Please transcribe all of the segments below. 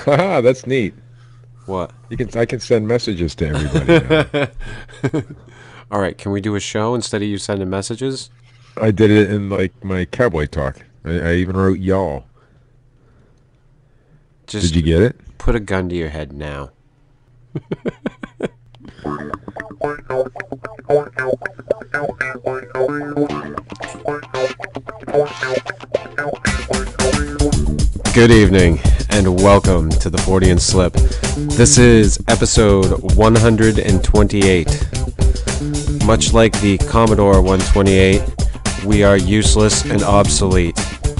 Haha, that's neat. What? I can send messages to everybody now. All right, can we do a show instead of you sending messages? I did it in like my cowboy talk. I even wrote y'all. Did Just you get it? put a gun to your head now. Good evening, and welcome to the 40 and Slip. This is episode 128. Much like the Commodore 128, we are useless and obsolete.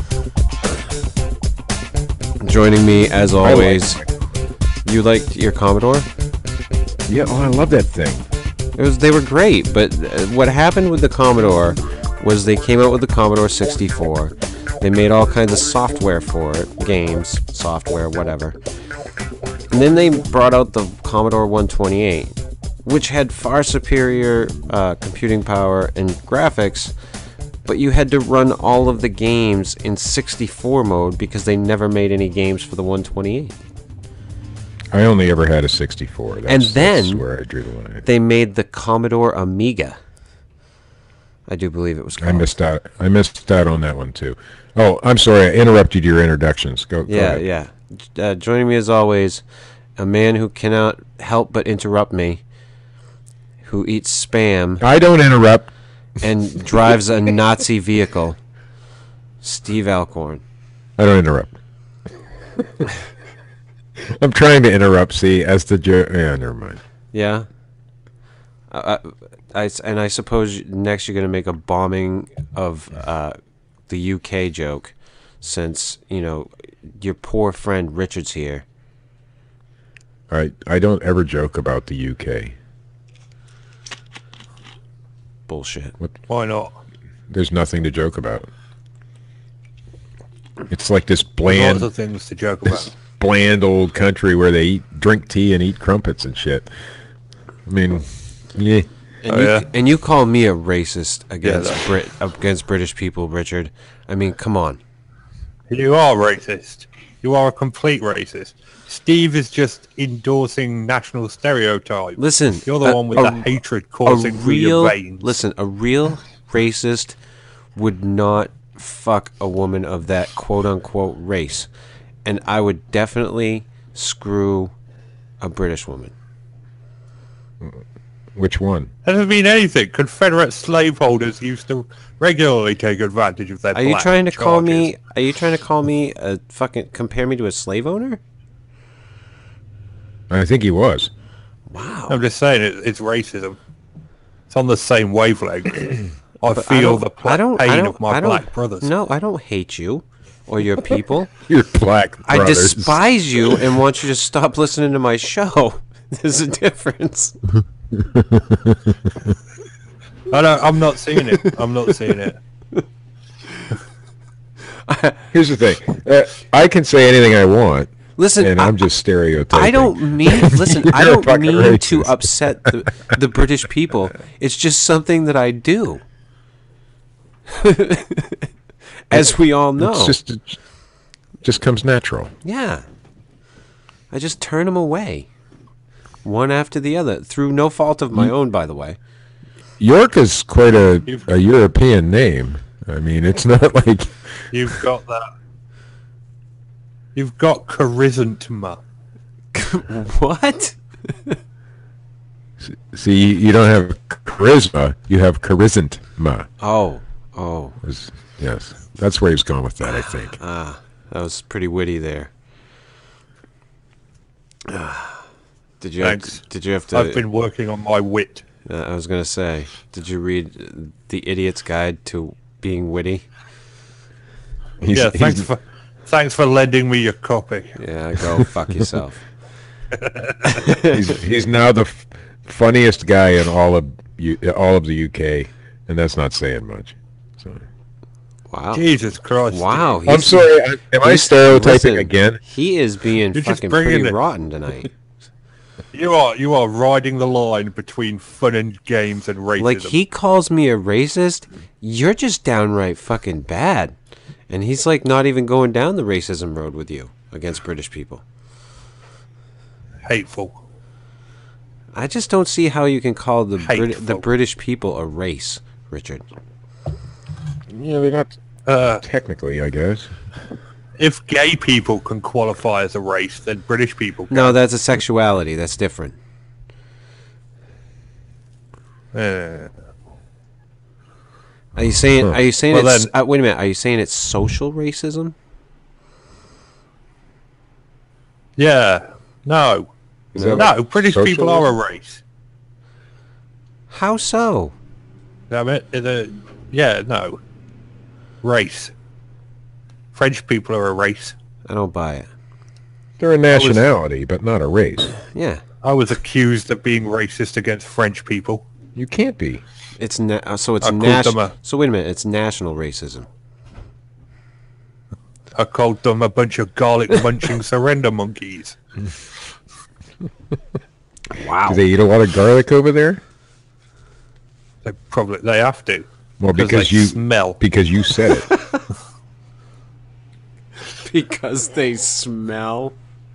Joining me, as always, you liked your Commodore? Yeah, oh, I love that thing. They were great, but what happened with the Commodore was they came out with the Commodore 64. They made all kinds of software for it, games, software, whatever. And then they brought out the Commodore 128, which had far superior computing power and graphics, but you had to run all of the games in 64 mode because they never made any games for the 128. I only ever had a 64. That's where I drew the line. They made the Commodore Amiga. I do believe it was called. I missed out on that one too. Oh, I'm sorry. I interrupted your introductions. Go ahead. Yeah. Joining me as always, a man who cannot help but interrupt me, who eats Spam. I don't interrupt. And drives a Nazi vehicle, Steve Alcorn. I don't interrupt. I'm trying to interrupt, see, as the joke. Yeah, never mind. Yeah? I suppose next you're going to make a bombing of the UK joke, since, your poor friend Richard's here. All right, I don't ever joke about the UK. Bullshit. Why not? There's nothing to joke about. It's like this bland, Lots of things to joke about. bland old country where they drink tea and eat crumpets and shit. I mean, yeah. And you call me a racist against British people, Richard. I mean, come on. You are racist. You are a complete racist. Steve is just endorsing national stereotypes. Listen, you're the one with the hatred coursing through your veins. Listen, a real racist would not fuck a woman of that quote-unquote race. And I would definitely screw a British woman. Which one? That doesn't mean anything. Confederate slaveholders used to regularly take advantage of their Are you trying to call me a fucking compare me to a slave owner? I think he was. Wow. I'm just saying it's racism. It's on the same wavelength. I feel the pain of my black brothers. No, I don't hate you or your people. Your black brothers. I despise you and want you to stop listening to my show. There's a difference. I'm not seeing it. I'm not seeing it. Here's the thing. I can say anything I want. Listen, and I'm just stereotyping. I don't mean to upset the British people. It's just something that I do. As we all know. It just comes natural. Yeah. I just turn them away. One after the other. Through no fault of my own, by the way. York is quite a European name. I mean, it's not like... You've got that. You've got charisma. What? See, you don't have charisma. You have charisma. Oh. Yes. That's where he was going with that, I think. That was pretty witty there. Did you have to... I've been working on my wit. I was going to say, did you read The Idiot's Guide to Being Witty? Thanks for lending me your copy. Yeah, go fuck yourself. He's now the funniest guy in all of the UK, and that's not saying much. So. Wow. Jesus Christ. Wow. I'm sorry. Am I stereotyping again? He is being fucking pretty rotten tonight. You are riding the line between fun and games and racism. Like, he calls me a racist. You're just downright fucking bad. And he's like not even going down the racism road with you against British people. Hateful. I just don't see how you can call the Hateful. British people a race, Richard. Yeah, they're not technically, I guess. If gay people can qualify as a race, then British people can. No, that's a sexuality. That's different. Uh, Are you saying? Are you saying Well, it's? then- Wait a minute. Are you saying it's social racism? yeah. No. Is that No, British people socialism? are a race. How so? Damn it. Yeah, no. Race. French people are a race. I don't buy it. They're a nationality, but not a race. Yeah, I was accused of being racist against French people. You can't be. it's so it's I called them national. a- So wait a minute. It's national racism. I called them a bunch of garlic munching surrender monkeys. Wow. Do they eat a lot of garlic over there? They have to. Well, because they you smell. because you said it. Because they smell.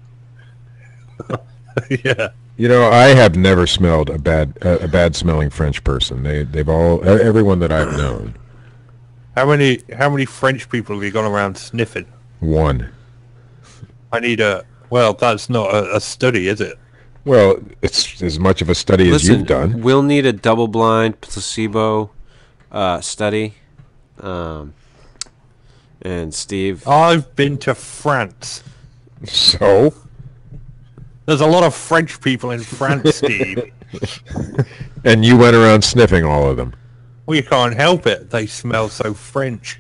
Yeah. You know, I have never smelled a bad smelling French person. They've all everyone that I've known. How many French people have you gone around sniffing? One. I need a. Well, that's not a study, is it? Well, it's as much of a study as Listen, you've done. we'll need a double-blind placebo study. And Steve, I've been to France. So, There's a lot of French people in France, Steve. and you went around sniffing all of them. We can't help it. They smell so French.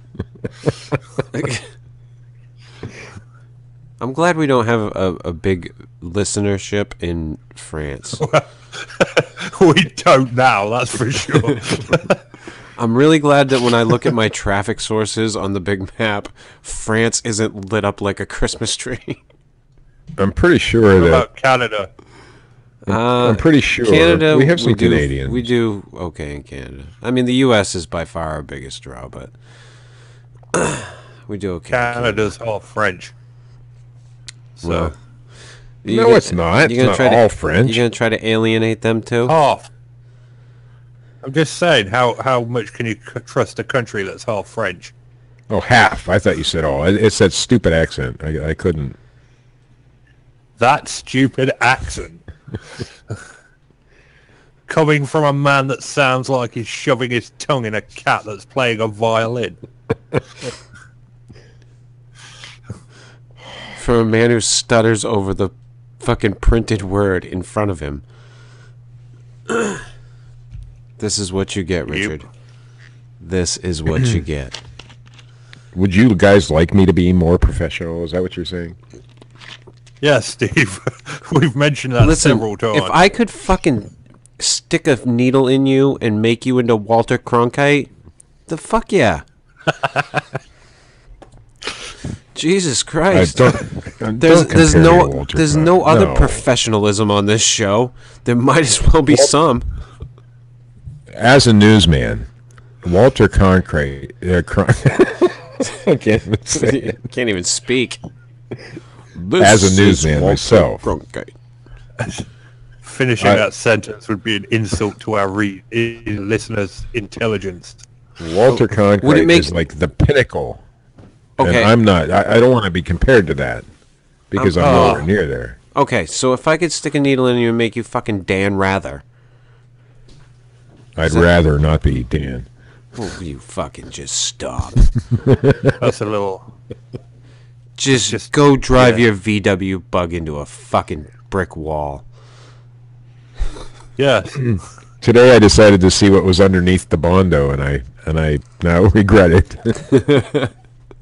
I'm glad we don't have a big listenership in France. We don't now, that's for sure. I'm really glad that when I look at my traffic sources on the big map, France isn't lit up like a Christmas tree. I'm pretty sure What that about Canada? I'm pretty sure Canada, we have some do, Canadians. We do okay in Canada. I mean, the U.S. is by far our biggest draw, but we do okay. in Canada. Canada's half French. So, Well, No, it's not. you're gonna It's try not to- all French. You're gonna try to alienate them too? half. I'm just saying, how much can you trust a country that's half French? Oh, half. I thought you said all. It's that stupid accent. I couldn't. That stupid accent. Coming from a man that sounds like he's shoving his tongue in a cat that's playing a violin. From a man who stutters over the fucking printed word in front of him. This is what you get, Richard. This is what you get. Would you guys like me to be more professional? Is that what you're saying? Yes, Steve. We've mentioned that Listen, several times. if I could fucking stick a needle in you and make you into Walter Cronkite, the fuck yeah. Jesus I Christ. don't There's compare no to Walter there's Cronkite. no other professionalism on this show. There might as well be some. As a newsman, Walter Cronkite. I can't even say it. Can't even speak. As a newsman myself. Cronkite. Finishing I- that sentence would be an insult to our listeners' intelligence. Walter Cronkite Would it make- is like the pinnacle. Okay. And I'm not. I don't want to be compared to that because I'm nowhere near there. Okay, so if I could stick a needle in you and make you fucking Dan Rather, I'd rather not be Dan. oh, you fucking just stop. That's a little... Just go drive your VW bug into a fucking brick wall. Yes. Today I decided to see what was underneath the Bondo, and I now regret it.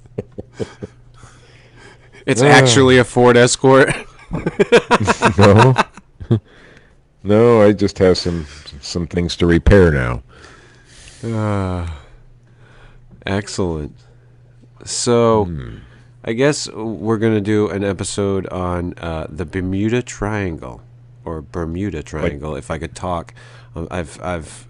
It's actually a Ford Escort. No, no, I just have some things to repair now. Excellent. So, I guess we're gonna do an episode on the Bermuda Triangle, or Bermuda Triangle, if I could talk. I've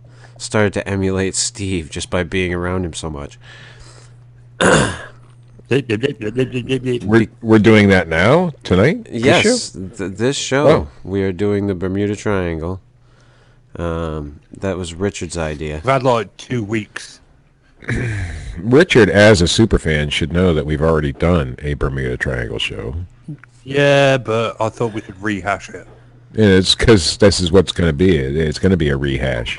started to emulate Steve just by being around him so much. We're doing that now tonight. This Yes, show? this show Oh. we are doing the Bermuda Triangle. That was Richard's idea. I've had like 2 weeks. Richard, as a superfan, should know that we've already done a Bermuda Triangle show. Yeah, but I thought we could rehash it. And it's because this is what's going to be. It's going to be a rehash.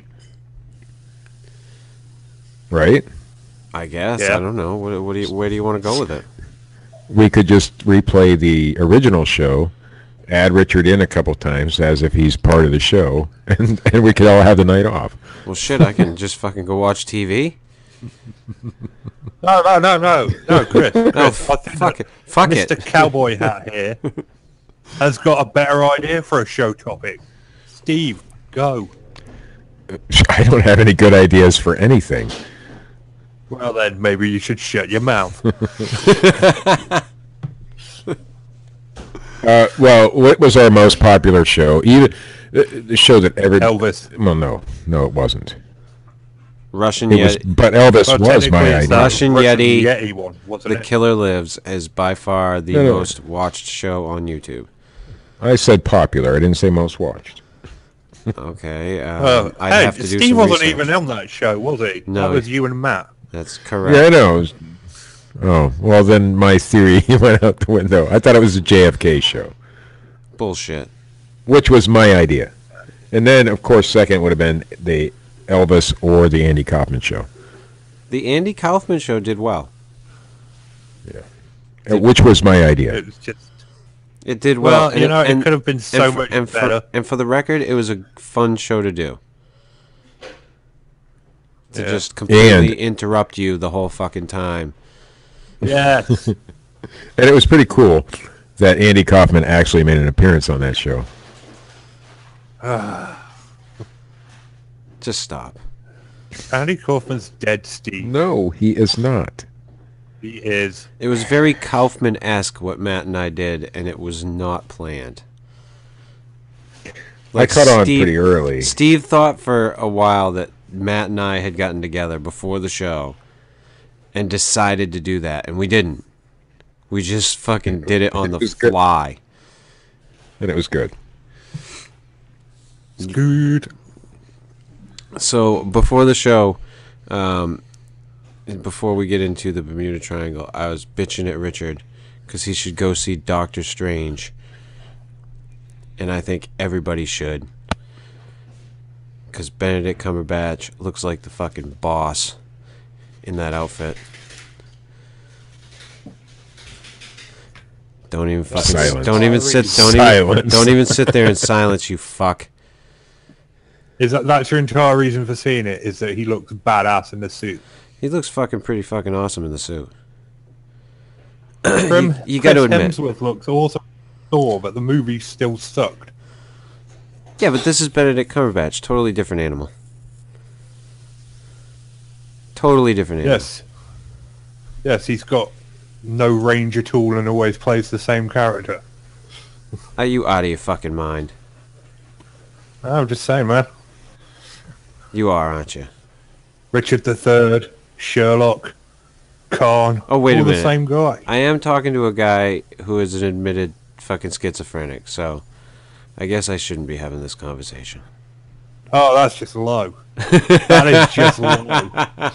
Right? I guess. Yeah. I don't know. Where do you want to go with it? We could just replay the original show, add Richard in a couple times as if he's part of the show, and we could all have the night off. Well, shit, I can just fucking go watch TV. No, Chris. Oh, I think fuck that it. Fuck Mr. it. Cowboy Hat here has got a better idea for a show topic. Steve, go. I don't have any good ideas for anything. Well then, maybe you should shut your mouth. Well, what was our most popular show? Even the show that Elvis. Well, no, it wasn't. Russian It was, Yeti. but Elvis Well, was my technically, it's that idea. Russian Yeti, one, wasn't The it? Killer Lives is by far the No. most watched show on YouTube. I said popular. I didn't say most watched. Okay. I'd Hey, have to do Steve some wasn't research. even on that show, was he? No, that was he- you and Matt. That's correct. Yeah, I know. Oh, well, then my theory went out the window. I thought it was a JFK show, Bullshit. which was my idea. And then, of course, second would have been the Elvis or the Andy Kaufman show, The Andy Kaufman show did well. which was my idea. It was just... It did well. Well, you know, it could have been so and for, much and better. And for the record, it was a fun show to do. To Yeah. just completely And- interrupt you the whole fucking time. Yes. And it was pretty cool that Andy Kaufman actually made an appearance on that show. Just stop. Andy Kaufman's dead, Steve. No, he is not. He is. It was very Kaufman-esque what Matt and I did, and it was not planned. I caught on pretty early. Steve thought for a while that Matt and I had gotten together before the show and decided to do that, and we didn't. We just fucking did it on the It was good. fly. And it was good. Good. So before the show, before we get into the Bermuda Triangle, I was bitching at Richard because he should go see Doctor Strange, and I think everybody should, because Benedict Cumberbatch looks like the fucking boss in that outfit. Don't even fucking Silence. don't even sit Silence. don't even sit there in silence, you fuck. Is that's your entire reason for seeing it? Is that he looks badass in the suit? He looks pretty fucking awesome in the suit. From you gotta Chris admit. Hemsworth looks awesome in Thor, but the movie still sucked. Yeah, but this is Benedict Cumberbatch. Totally different animal. Totally different animal. Yes. Yes, he's got no range at all and always plays the same character. Are you out of your fucking mind? I'm just saying, man. You are, aren't you? Richard III, Sherlock, Khan. Oh, wait a all minute. the same guy. I am talking to a guy who is an admitted fucking schizophrenic, so I guess I shouldn't be having this conversation. Oh, that's just low. That is just low.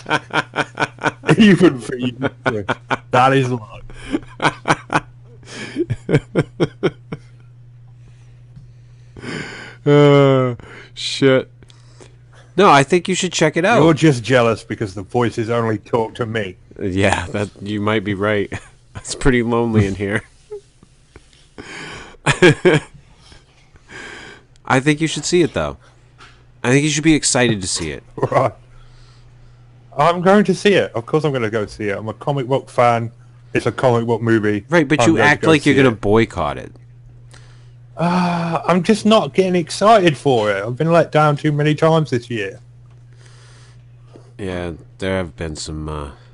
Even for you, Chris, that is low. Shit. No, I think you should check it out. You're just jealous because the voices only talk to me. Yeah, that you might be right. It's pretty lonely in here. I think you should see it, though. I think you should be excited to see it. Right. I'm going to see it. Of course I'm going to go see it. I'm a comic book fan. It's a comic book movie. Right, but I'm you going to act go like you're see going to it. boycott it. I'm just not getting excited for it. I've been let down too many times this year. Yeah, there have been some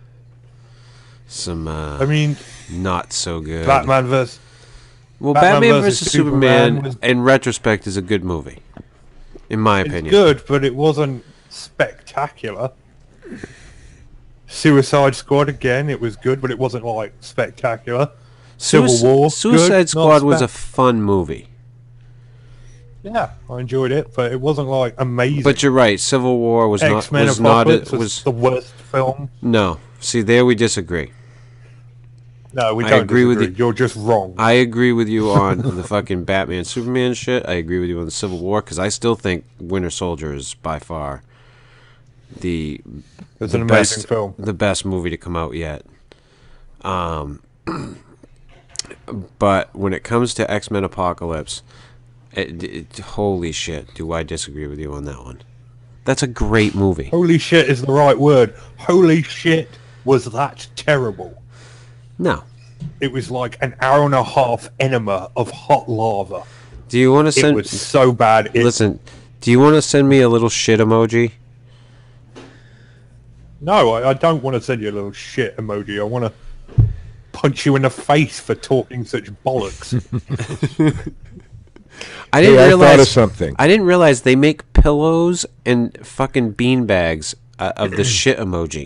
I mean, not so good. Batman vs. Well, Batman Batman versus vs Superman Superman, was- in retrospect, is a good movie, in my It's opinion. good, but it wasn't spectacular. Suicide Squad again. It was good, but it wasn't like spectacular. Civil War. Suicide good, Squad not was a fun movie. Yeah, I enjoyed it, but it wasn't like amazing. But you're right. Civil War was X-Men not was the worst film. No. See, there we disagree. No, we I don't agree with disagree. you. You're just wrong. I agree with you on the fucking Batman Superman shit. I agree with you on the Civil War because I still think Winter Soldier is by far It's the an amazing best film. the best movie to come out yet. But when it comes to X-Men Apocalypse, holy shit, do I disagree with you on that one. That's a great movie. Holy shit is the right word. Holy shit, was that terrible. No. It was like an hour and a half enema of hot lava. Do you want to It send... was so bad. Listen, do you want to send me a little shit emoji? No, I don't want to send you a little shit emoji. I want to punch you in the face for talking such bollocks. I didn't I realize thought of something. I didn't realize they make pillows and fucking bean bags of the shit emoji.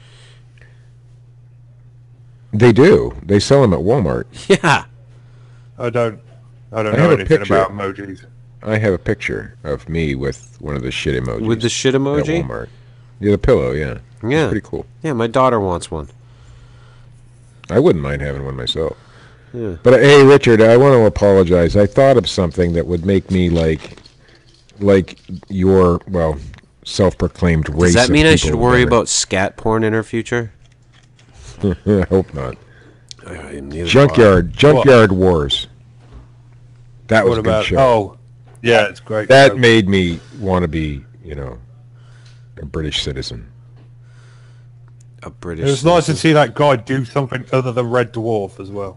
They do. They sell them at Walmart. Yeah. I don't I know have a anything picture. about emojis. I have a picture of me with one of the shit emojis. With the shit at emoji? Walmart. Yeah, the pillow, yeah. Yeah. It's pretty cool. Yeah, my daughter wants one. I wouldn't mind having one myself. Yeah. But hey, Richard, I want to apologize. I thought of something that would make me like your, well, self-proclaimed race. Does that mean of I should people worry or about scat porn in her future? whatever. I hope not. Neither Junkyard Wars. That was What a good about? show. Oh, yeah, it's great. That show. made me want to be, a British citizen. A British. It was nice to citizen. see that guy do something other than Red Dwarf as well.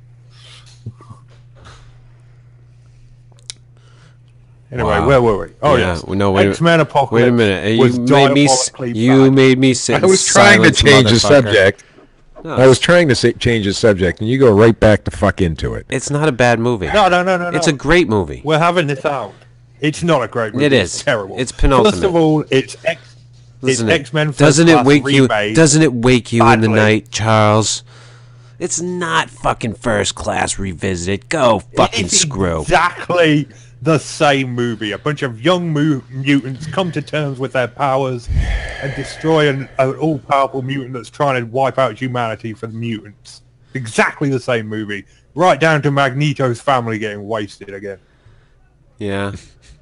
Anyway, Wow. where were we? Oh Yeah, yes, well, no, wait a- X-Men Apocalypse. Wait a minute. Was You made me sit. I was trying to change the subject. No, I was trying to change the subject, and you go right back to fuck into it. It's not a bad movie. No. It's a great movie. We're having this out. It's not a great movie. It is. It's terrible. It's penultimate. First of all, it's Listen, X-Men. doesn't it First wake Class you? remade. Doesn't it wake you in the badly. night, Charles? It's not fucking First Class Revisited. Go fucking It's screw. Exactly the same movie. A bunch of young mutants come to terms with their powers and destroy an all-powerful mutant that's trying to wipe out humanity for the mutants. Exactly the same movie. Right down to Magneto's family getting wasted again. Yeah.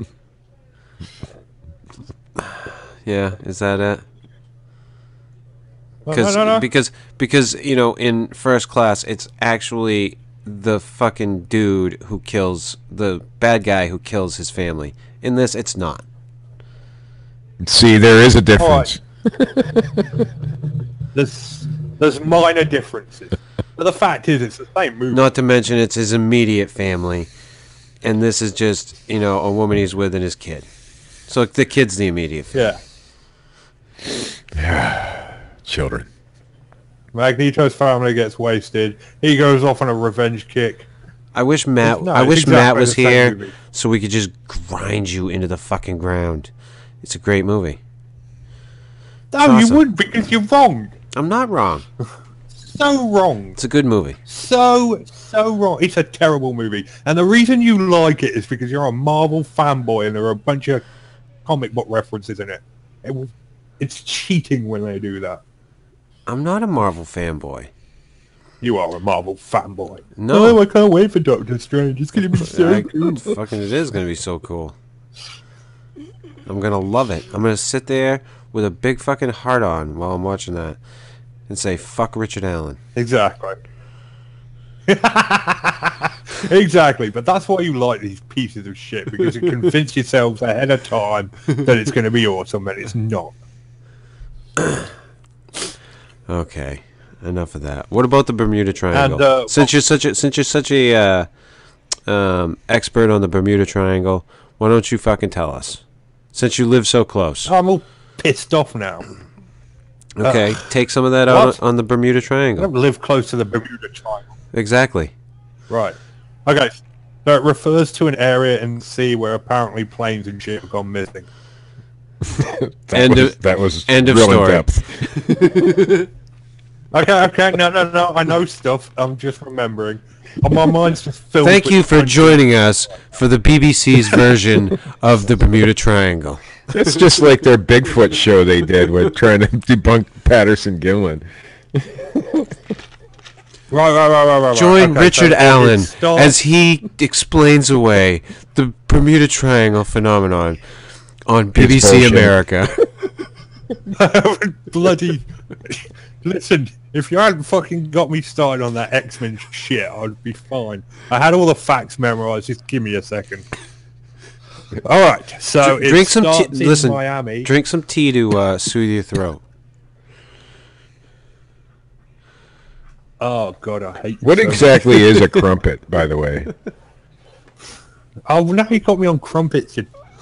Yeah. Is that it? No. Because in First Class it's actually the fucking dude who kills the bad guy who kills his family. In this it's not. See, there is a difference. There's minor differences. But the fact is, it's the same movie. Not to mention it's his immediate family. And this is just, a woman he's with and his kid. So the kid's the immediate family. Yeah. Children. Magneto's family gets wasted. He goes off on a revenge kick. I wish Matt No, I it's wish Matt exactly was the same here movie. so we could just grind you into the fucking ground. It's a great movie. No, awesome. you wouldn't because you're wrong. I'm not wrong. So wrong. It's a good movie. So wrong. It's a terrible movie. And the reason you like it is because you're a Marvel fanboy and there are a bunch of comic book references in it. It's cheating when they do that. I'm not a Marvel fanboy. You are a Marvel fanboy. No. Oh, I can't wait for Doctor Strange. It's going to be so cool. Fucking it is going to be so cool. I'm going to love it. I'm going to sit there with a big fucking heart on while I'm watching that and say, fuck Richard Allen. Exactly. Exactly, but that's why you like these pieces of shit, because you convince yourselves ahead of time that it's going to be awesome, and it's not. Okay, enough of that. What about the Bermuda Triangle? And, since you're such a expert on the Bermuda Triangle, why don't you fucking tell us? Since you live so close. I'm all pissed off now. Okay, take some of that out What? on the Bermuda I Triangle. don't live close to the Bermuda Triangle. Exactly. Right. Okay, so it refers to an area in the sea where apparently planes and shit have gone missing. That was end of real story. in depth. Okay, no, I know stuff. I'm just remembering. My mind's just filled. Thank with you for country. joining us for the BBC's version of the Bermuda Triangle. It's just like their Bigfoot show they did with trying to debunk Patterson Gimlin. Right. Join Okay, Richard so Allen it starts- as he explains away the Bermuda Triangle phenomenon on BBC bullshit. America. bloody. Listen, if you hadn't fucking got me started on that X-Men shit, I'd be fine. I had all the facts memorized. Just give me a second. All right, so it Drink some tea. starts in Listen, Miami. drink some tea to soothe your throat. Oh God, I hate. What you so much. exactly is a crumpet, by the way? Oh, now you got me on crumpets.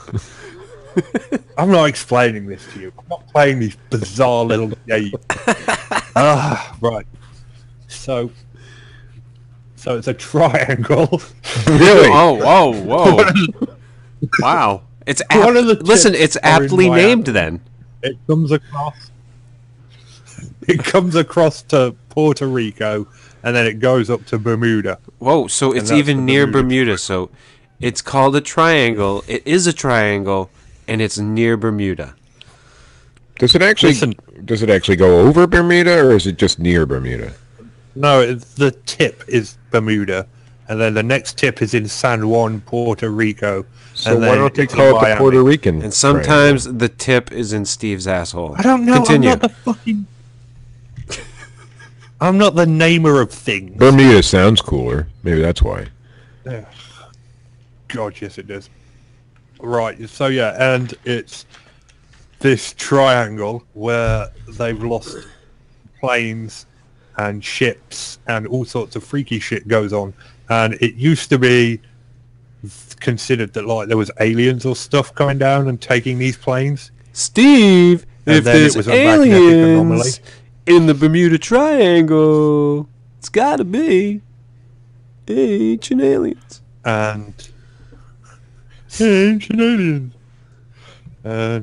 I'm not explaining this to you. I'm not playing these bizarre little games. Right. So it's a triangle. Really? Whoa. Wow. It's One of the listen, tips it's are in aptly Miami. named then. It comes across. It comes across to Puerto Rico, and then it goes up to Bermuda. Whoa, so it's that's even the near Bermuda Bermuda, so it's called a triangle. It is a triangle, and it's near Bermuda. Does it actually Listen. does it actually go over Bermuda, or is it just near Bermuda? No, the tip is Bermuda, and then the next tip is in San Juan, Puerto Rico. So and why then don't they it's in call it the Miami. Puerto Rican? And sometimes the tip is in Steve's asshole. I don't know. Continue. I'm not the fucking. I'm not the namer of things. Bermuda sounds cooler. Maybe that's why. God, yes, it does. Right. So yeah, and it's this triangle where they've lost planes and ships and all sorts of freaky shit goes on. And it used to be considered that like there was aliens or stuff coming down and taking these planes. Steve, And if then it there's was a magnetic anomaly. aliens in the Bermuda Triangle, it's gotta be ancient aliens. And ancient aliens. And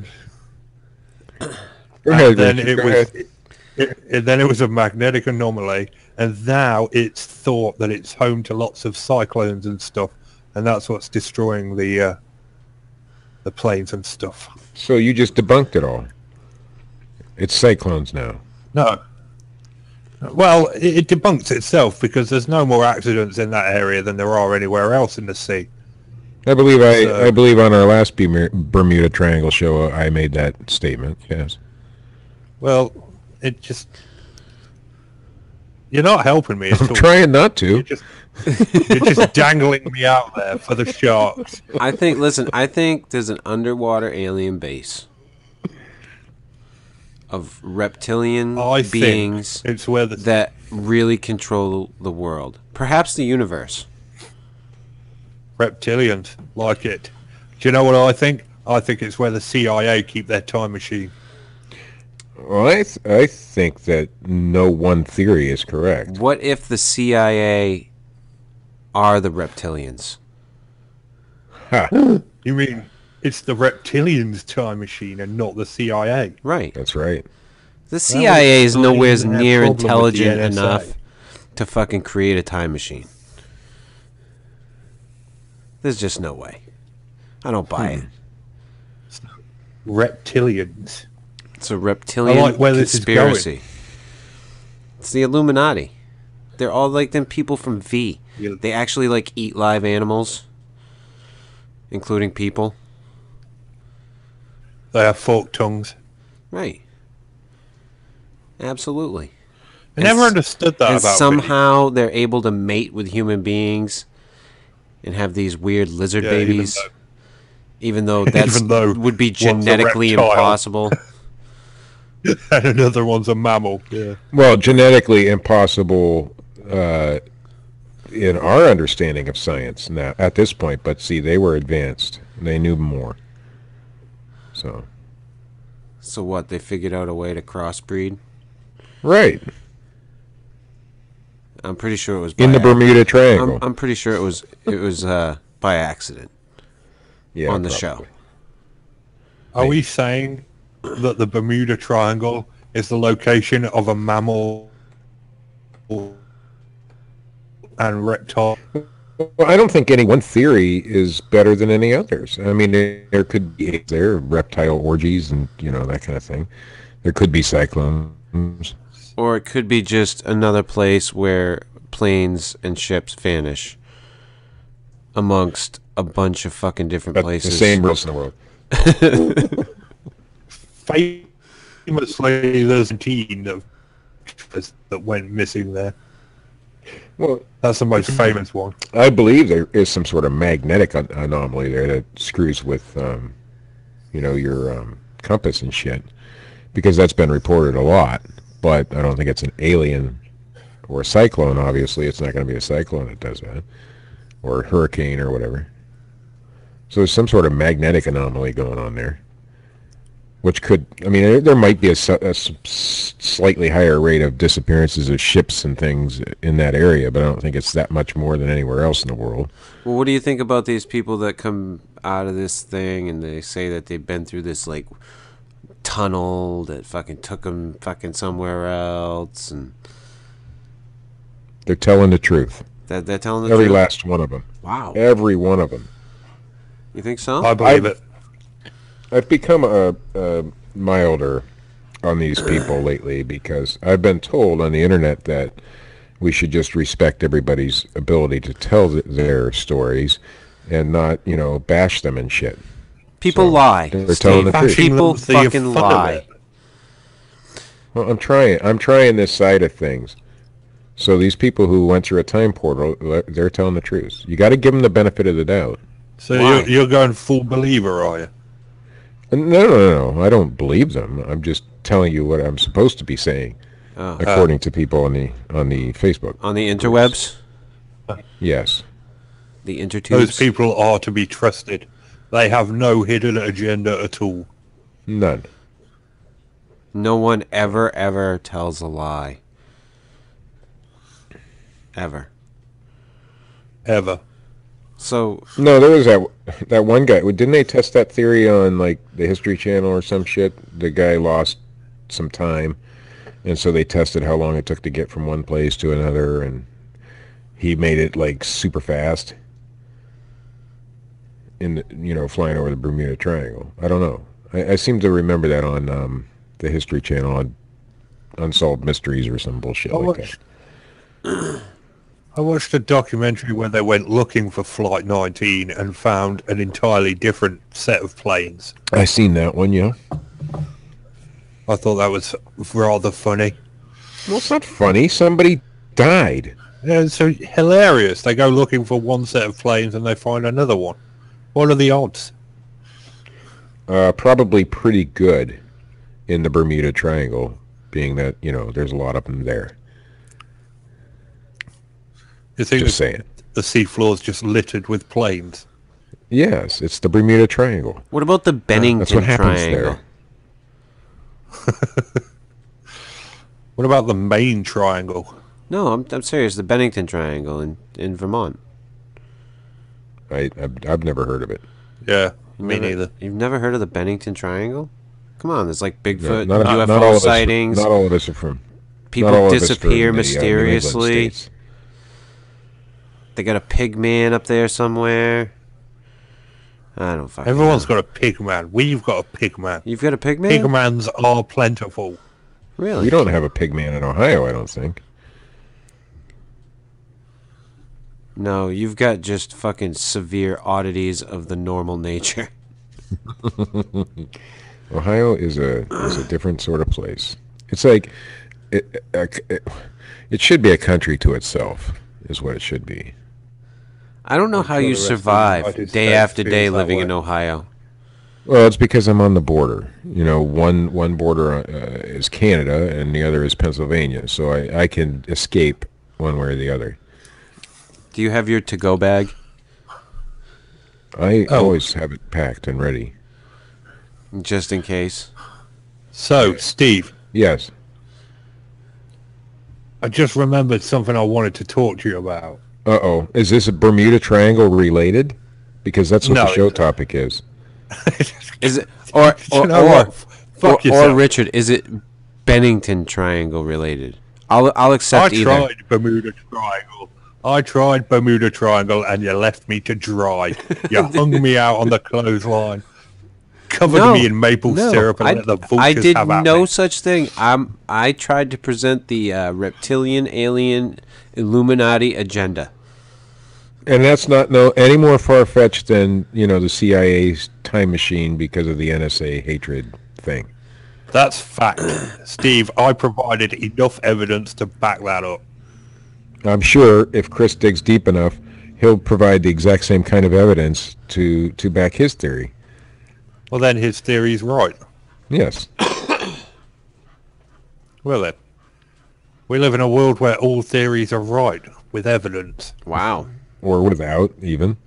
Go ahead, then Richard, it go was ahead. then it was a magnetic anomaly, and now it's thought that it's home to lots of cyclones and stuff, and that's what's destroying the planes and stuff. So you just debunked it all. It's cyclones now. No. Well, it debunks itself because there's no more accidents in that area than there are anywhere else in the sea. I believe So- I believe on our last Bermuda Triangle show I made that statement. Yes. Well, it just... You're not helping me at I'm all. trying not to. You're just dangling me out there for the sharks. I think there's an underwater alien base of reptilian I beings think it's where the... that really control the world. Perhaps the universe. Reptilians like it. Do you know what I think? I think it's where the CIA keep their time machine. Well, I think that no one theory is correct. What if the CIA are the reptilians? Ha, You mean it's the reptilians' time machine and not the CIA? Right. that's right. The CIA is explain nowhere their near problem with the intelligent NSA. enough to fucking create a time machine. There's just no way. I don't buy it. Reptilians. It's a reptilian I like where this is going. conspiracy. It's the Illuminati. They're all like them people from V. Yeah. They actually like eat live animals, including people. They have forked tongues. Right. Absolutely. I never s- understood that And about somehow they're able to mate with human beings and have these weird lizard Yeah, even babies. though- Even though that Even though would be one's a genetically reptile. impossible. and another one's a mammal. Yeah. Well, genetically impossible in our understanding of science now at this point. But see, they were advanced. They knew more. So So what? They figured out a way to crossbreed. right I'm pretty sure it was in the by ac- Bermuda Triangle. I'm pretty sure it was by accident yeah, on the probably. show. Are we saying that the Bermuda Triangle is the location of a mammal and reptile? Well, I don't think any one theory is better than any others. I mean, there could be reptile orgies and that kind of thing. There could be cyclones, Or it could be just another place where planes and ships vanish amongst a bunch of fucking different but places. the same rules in the world. Famously, there's a teen that went missing there. Well, That's the most famous one. I believe there is some sort of magnetic anomaly there that screws with, your compass and shit, because that's been reported a lot. But I don't think it's an alien or a cyclone. Obviously, it's not going to be a cyclone that does that, or a hurricane or whatever. So there's some sort of magnetic anomaly going on there, which could, I mean, there might be a slightly higher rate of disappearances of ships and things in that area, but I don't think it's that much more than anywhere else in the world. Well, what do you think about these people that come out of this thing and they say that they've been through this, like, tunnel that fucking took them fucking somewhere else, and They're telling the truth. that they're telling the Every truth? last one of them. Wow. Every one of them. You think so? I believe it. I've become a milder on these people lately because I've been told on the internet that we should just respect everybody's ability to tell their stories and not, bash them and shit. People So, lie. they're telling the truth. Bashing People them so you're fucking fun of lie. it. Well, I'm trying this side of things. So these people who went through a time portal, they're telling the truth. You got to give them the benefit of the doubt. So Why? you're going full believer, are you? No. I don't believe them. I'm just telling you what I'm supposed to be saying, Oh. according to people on the Facebook. On the interwebs? Yes. The intertubes? Those people are to be trusted. They have no hidden agenda at all. None. No one ever tells a lie. Ever. Ever. So, No, there was that one guy. Didn't they test that theory on like the History Channel or some shit? The guy lost some time, and so they tested how long it took to get from one place to another, and he made it like super fast. Flying over the Bermuda Triangle. I don't know. I seem to remember that on the History Channel on Unsolved Mysteries or some bullshit like that. I watched a documentary where they went looking for Flight 19 and found an entirely different set of planes. I seen that one, yeah. I thought that was rather funny. Well, it's not funny. Somebody died. Yeah, it's so hilarious. They go looking for one set of planes and they find another one. What are the odds? Probably pretty good in the Bermuda Triangle, being that, there's a lot of them there. You think Just saying. the seafloor is just littered with planes? Yes, it's the Bermuda Triangle. what about the Bennington That's what happens Triangle? there. What about the main triangle? No, I'm serious. The Bennington Triangle in Vermont. I've never heard of it. Yeah, me Never- neither. You've never heard of the Bennington Triangle? Come on, there's like Bigfoot, not UFO all of us- sightings. Not all of us are from. People not all of us are from disappear the, New England mysteriously. states. They got a pig man up there somewhere. I don't fucking Everyone's know. got a pig man. We've got a pig man. You've got a pig man? Pigmans are plentiful. Really? We don't have a pig man in Ohio, I don't think. No, you've got just fucking severe oddities of the normal nature. Ohio is a different sort of place. It's like it should be a country to itself, is what it should be. I don't know how sure you the rest of the survive United day States after day feels that living way. in Ohio. Well, it's because I'm on the border. One border is Canada and the other is Pennsylvania, so I can escape one way or the other. Do you have your to-go bag? I always have it packed and ready. Just in case. So, Steve, Yes. I just remembered something I wanted to talk to you about. Uh-oh. Is this a Bermuda Triangle related? Because that's what No, the show it's- topic is. Is it or You know what? Fuck or yourself. Richard? Is it Bennington Triangle related? I'll I accept either. tried Bermuda Triangle. I tried Bermuda Triangle, and you left me to dry. You hung me out on the clothesline, covered me in maple syrup, and let the vultures I did have at no me. such thing. I tried to present the reptilian, alien, Illuminati agenda. And that's not any more far-fetched than, the CIA's time machine because of the NSA hatred thing. That's fact, Steve. I provided enough evidence to back that up. I'm sure if Chris digs deep enough, he'll provide the exact same kind of evidence to back his theory. Well, then his theory's right. Yes. Well then, we live in a world where all theories are right, with evidence. Wow. Or without, even.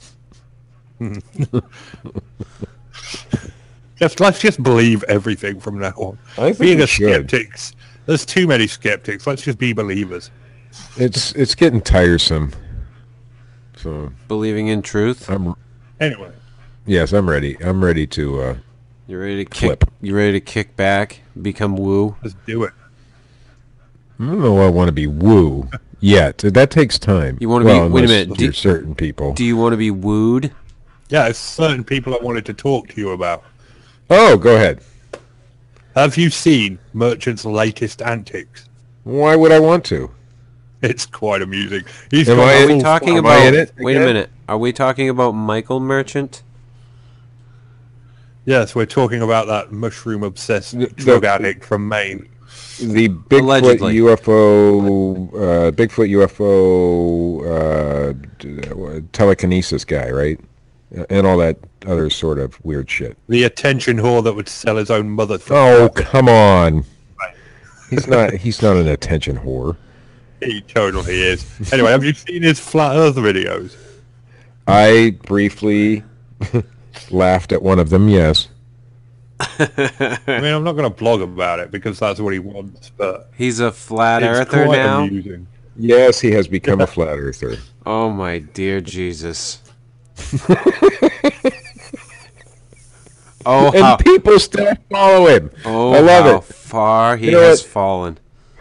Let's just believe everything from now on. I think Being we a should. skeptics, there's too many skeptics. Let's just be believers. It's getting tiresome. So Believing in truth. Anyway, yes, I'm ready. I'm ready to You ready to Flip. kick? You ready to kick back? Become woo? let's do it. I don't know I want to be woo yet. That takes time. You wanna be- wait a unless minute, you're certain people. Do you want to be wooed? Yeah, there's certain people I wanted to talk to you about. Oh, go ahead. Have you seen Merchant's latest antics? Why would I want to? It's quite amusing. He's Am got I a in- full Talking Am I in about. it Wait a again? minute. Are we talking about Michael Merchant? Yes, we're talking about that mushroom-obsessed The- drug addict from Maine. The Bigfoot Allegedly. UFO telekinesis guy, right? And all that other sort of weird shit. The attention whore that would sell his own mother for Oh, come on. He's not an attention whore. He totally is. Anyway, have you seen his flat Earth videos? I briefly laughed at one of them, yes. I mean, I'm not going to blog about it because that's what he wants, but He's a flat it's earther quite now. amusing. Yes, he has become a flat earther. Oh my dear Jesus. Oh And how, people still follow him. oh, I love how it. far he You know has what? fallen.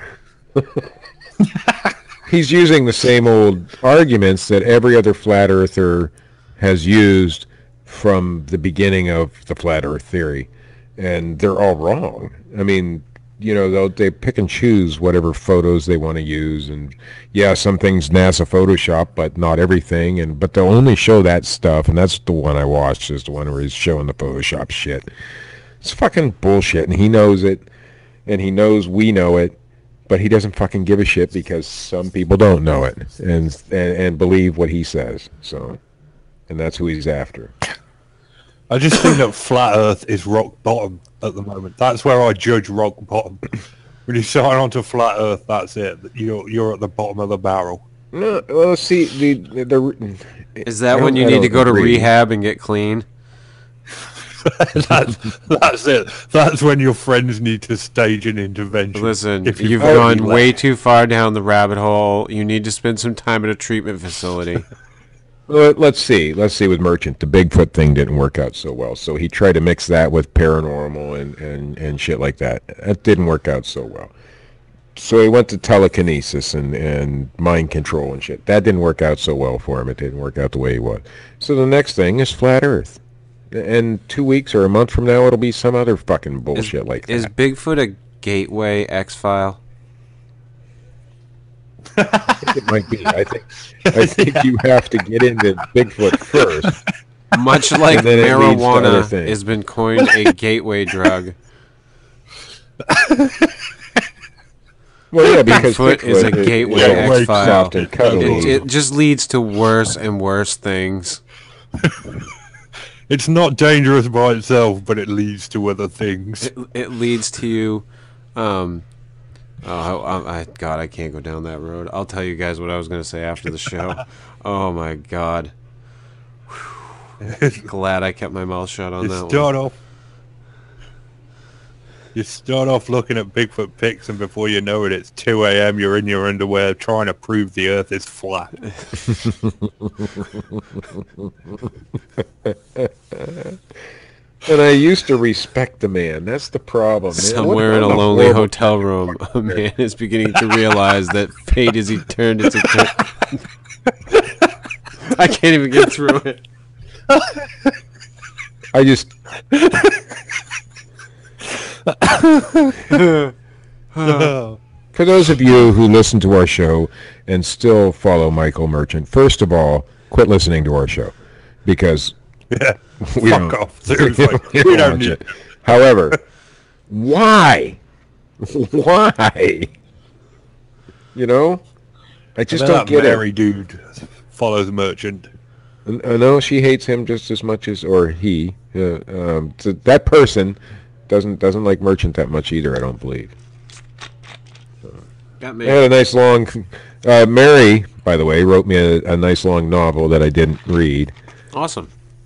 He's using the same old arguments that every other flat earther has used from the beginning of the flat earth theory, and they're all wrong. I mean, they pick and choose whatever photos they want to use, and yeah, some things NASA Photoshop, but not everything. But they'll only show that stuff, and that's the one I watched, is the one where he's showing the Photoshop shit. It's fucking bullshit, and he knows it, and he knows we know it. But he doesn't fucking give a shit because some people don't know it and believe what he says. So, and that's who he's after. I just think that flat Earth is rock bottom at the moment. That's where I judge rock bottom. When you sign onto flat Earth, that's it. You're at the bottom of the barrel. No, well, see, the Is that I when don't- you I need to don't go to agree. rehab and get clean? That's it. That's when your friends need to stage an intervention. Listen, If you've already gone left. way too far down the rabbit hole. You need to spend some time at a treatment facility. let's see with Merchant, the Bigfoot thing didn't work out so well. So he tried to mix that with paranormal and shit like that. That didn't work out so well. So he went to telekinesis and mind control and shit. That didn't work out so well for him. It didn't work out the way he was. So the next thing is flat Earth. And 2 weeks or a month from now, it'll be some other fucking bullshit like that. Is Bigfoot a gateway X-file? I think it might be. I think you have to get into Bigfoot first. Much like And then it leads to other marijuana things. has been coined a gateway drug. Well, yeah, because Bigfoot is a gateway X-file. soft and cuddly. It just leads to worse and worse things. It's not dangerous by itself, but it leads to other things. It leads to you. God, I can't go down that road. I'll tell you guys what I was going to say after the show. Oh my God. Glad I kept my mouth shut on You that one. start off. You start off looking at Bigfoot pics, and before you know it, it's 2 a.m. You're in your underwear trying to prove the Earth is flat. And I used to respect the man. That's the problem, man. Somewhere in a lonely hotel room, a man is beginning to realize that fate has turned its I can't even get through it. I just... For those of you who listen to our show and still follow Michael Merchant, first of all, quit listening to our show, because Yeah, we fuck don't, off. Seriously, we we don't don't watch need it. However, why? Why? You know, I just don't get Mary it. dude follows Merchant. I know she hates him just as much as, or he. So that person doesn't like Merchant that much either. I don't believe. Got I me. had a nice long. Mary, by the way, wrote me a nice long novel that I didn't read. Awesome.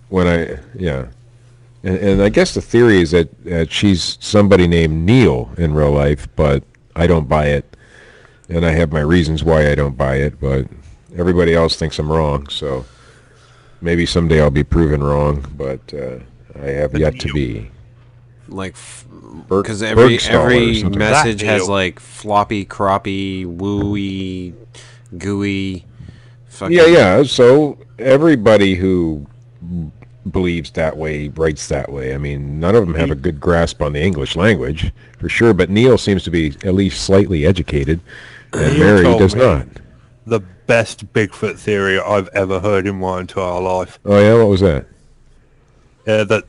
And I guess the theory is that she's somebody named Neil in real life, but I don't buy it, and I have my reasons why I don't buy it. But everybody else thinks I'm wrong, so maybe someday I'll be proven wrong. But I have yet to be. Like, Berg- because every Bergstall or something. message That has deal. like floppy, croppy, wooey, gooey. Fucking, Yeah. So everybody who believes that way writes that way. I mean, none of them have a good grasp on the English language, for sure, but Neil seems to be at least slightly educated, and Neil Mary told does me not. The best Bigfoot theory I've ever heard in my entire life. Oh, yeah? What was that? That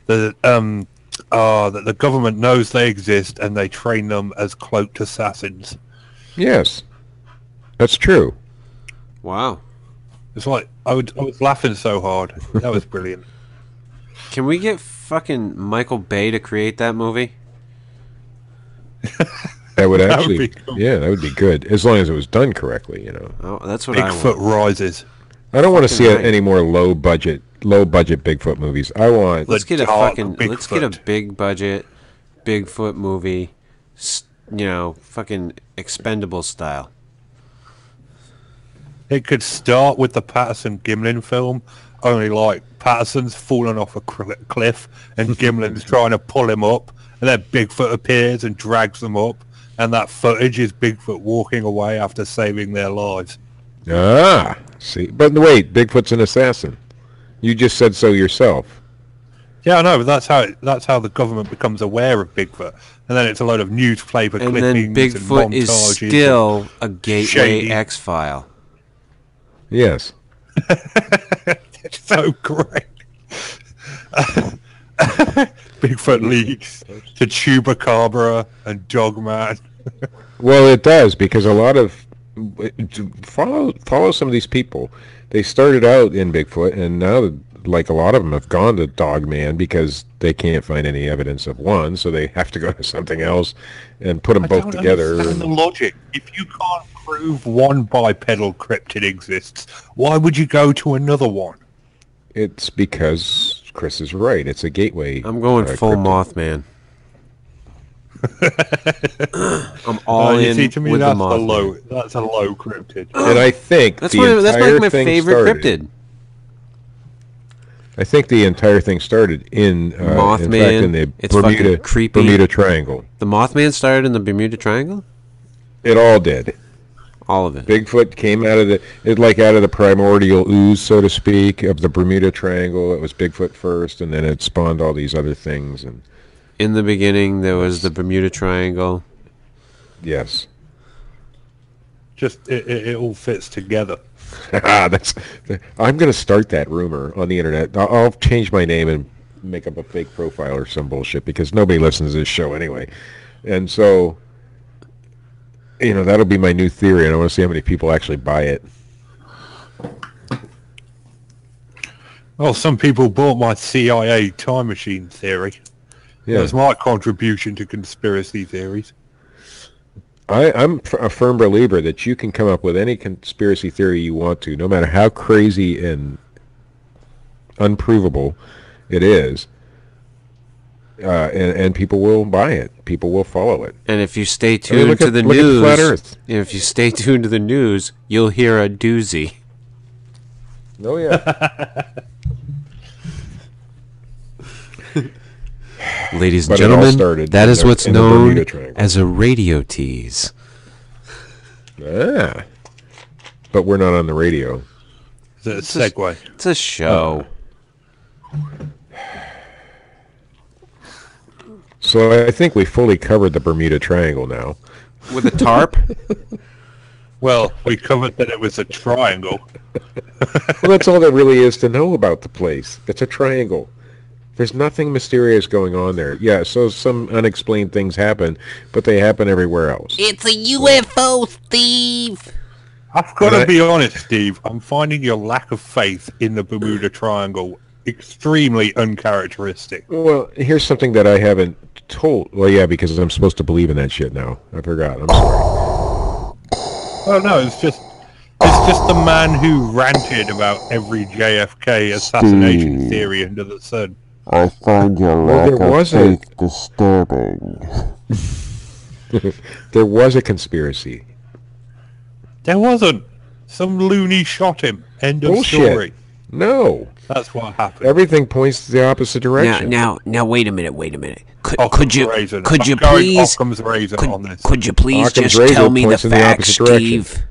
the government knows they exist and they train them as cloaked assassins. Yes. That's true. Wow. It's like I was laughing so hard. That was brilliant. Can we get fucking Michael Bay to create that movie? That would That would actually, be cool. yeah, that would be good, as long as it was done correctly, you know. Oh, that's what I Bigfoot want. rises. I don't want to see Fucking right. any more low budget Bigfoot movies. I want, The Let's get a dark fucking. Let's get a Bigfoot. big budget, Bigfoot movie. Fucking Expendable style. It could start with the Patterson Gimlin film, only like Patterson's fallen off a cliff and Gimlin's trying to pull him up, and then Bigfoot appears and drags them up, and that footage is Bigfoot walking away after saving their lives. see, but wait, Bigfoot's an assassin. You just said so yourself. Yeah, I know, but that's how the government becomes aware of Bigfoot, and then it's a load of newspaper And clippings then Bigfoot and is montages. still a gateway shady. X-file. Yes. It's so great. Bigfoot leaks to Chupacabra and Dogman. Well, it does, because a lot of follow some of these people. They started out in Bigfoot, and now, like, a lot of them have gone to Dogman because they can't find any evidence of one, so they have to go to something else and put them both don't together. understand the logic. If you can't prove one bipedal cryptid exists, why would you go to another one? It's because Chris is right. It's a gateway. I'm going full cryptid. Mothman. I'm all You in see, to me, with the that's a Mothman. low. That's a low cryptid. And I think That's the that's entire like my thing favorite started, cryptid. I think the entire thing started in fact, Mothman, in the it's fucking Bermuda creepy. Bermuda Triangle. The Mothman started in the Bermuda Triangle. It all did. All of it. Bigfoot came out of out of the primordial ooze, so to speak, of the Bermuda Triangle. It was Bigfoot first, and then it spawned all these other things. And In the beginning, there was the Bermuda Triangle. yes, Just it all fits together. that's. I'm going to start that rumor on the internet. I'll change my name and make up a fake profile or some bullshit because nobody listens to this show anyway, and so. That'll be my new theory, and I want to see how many people actually buy it. Well, some people bought my CIA time machine theory. Yeah, That's my contribution to conspiracy theories. I'm a firm believer that you can come up with any conspiracy theory you want to, no matter how crazy and unprovable it is. and people will buy it. People will follow it. And if you stay I mean, tuned look to at- the look at news, Flat Earth. if you stay tuned to the news, you'll hear a doozy. Oh yeah. Ladies and But it all gentlemen, started that in is the- what's in the known Bermuda Triangle. as a radio tease. Ah. But we're not on the radio. It's a segue. It's a show. So I think we fully covered the Bermuda Triangle now. With a tarp? Well, we covered that it was a triangle. Well, that's all that really is to know about the place. It's a triangle. There's nothing mysterious going on there. Yeah, so some unexplained things happen, but they happen everywhere else. It's a UFO, Steve. I've got But to I- be honest, Steve. I'm finding your lack of faith in the Bermuda Triangle extremely uncharacteristic. Well, here's something that I haven't told. Well, yeah, because I'm supposed to believe in that shit now. I forgot. I'm sorry. Oh no, it's just the man who ranted about every JFK assassination theory under the sun. I find your Well, lack there of was a- faith disturbing. There was a conspiracy. There wasn't. Some loony shot him. End of Bullshit. story. No. That's what happened. Everything points to the opposite direction. Now, wait a minute. Could Occam's you razor. could you I'm going please Occam's razor on this. could you please Occam's just razor tell me the points in the facts, opposite direction. Steve?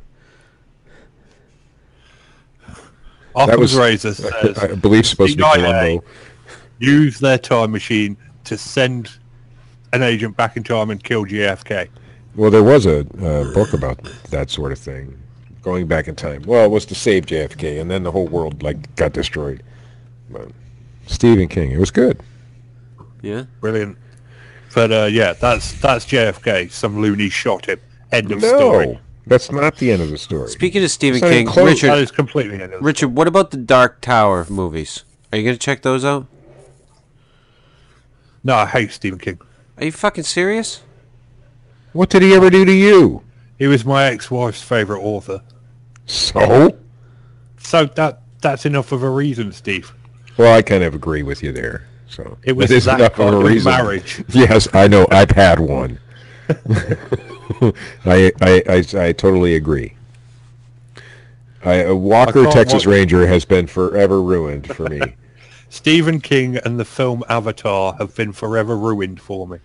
Occam's was- razor says I believe it's supposed to be CIA Columbo. use their time machine to send an agent back in time and kill JFK. Well, there was a book about that sort of thing, going back in time. Well, it was to save JFK, and then the whole world got destroyed. But Stephen King, it was good. Yeah. Brilliant. But yeah, that's JFK. Some loony shot him. End of No, story. that's not the end of the story. Speaking of Stephen It's not King, even close. That Richard, is completely end of the Richard, what about the Dark Tower movies? Are you gonna check those out? No, I hate Stephen King. Are you fucking serious? What did he ever do to you? He was my ex-wife's favorite author. So? So that's enough of a reason, Steve. Well, I kind of agree with you there. So It was that is that enough kind of a of reason. marriage. Yes, I know. I've had one. I totally agree. Walker can't Texas watch- Ranger has been forever ruined for me. Stephen King and the film Avatar have been forever ruined for me.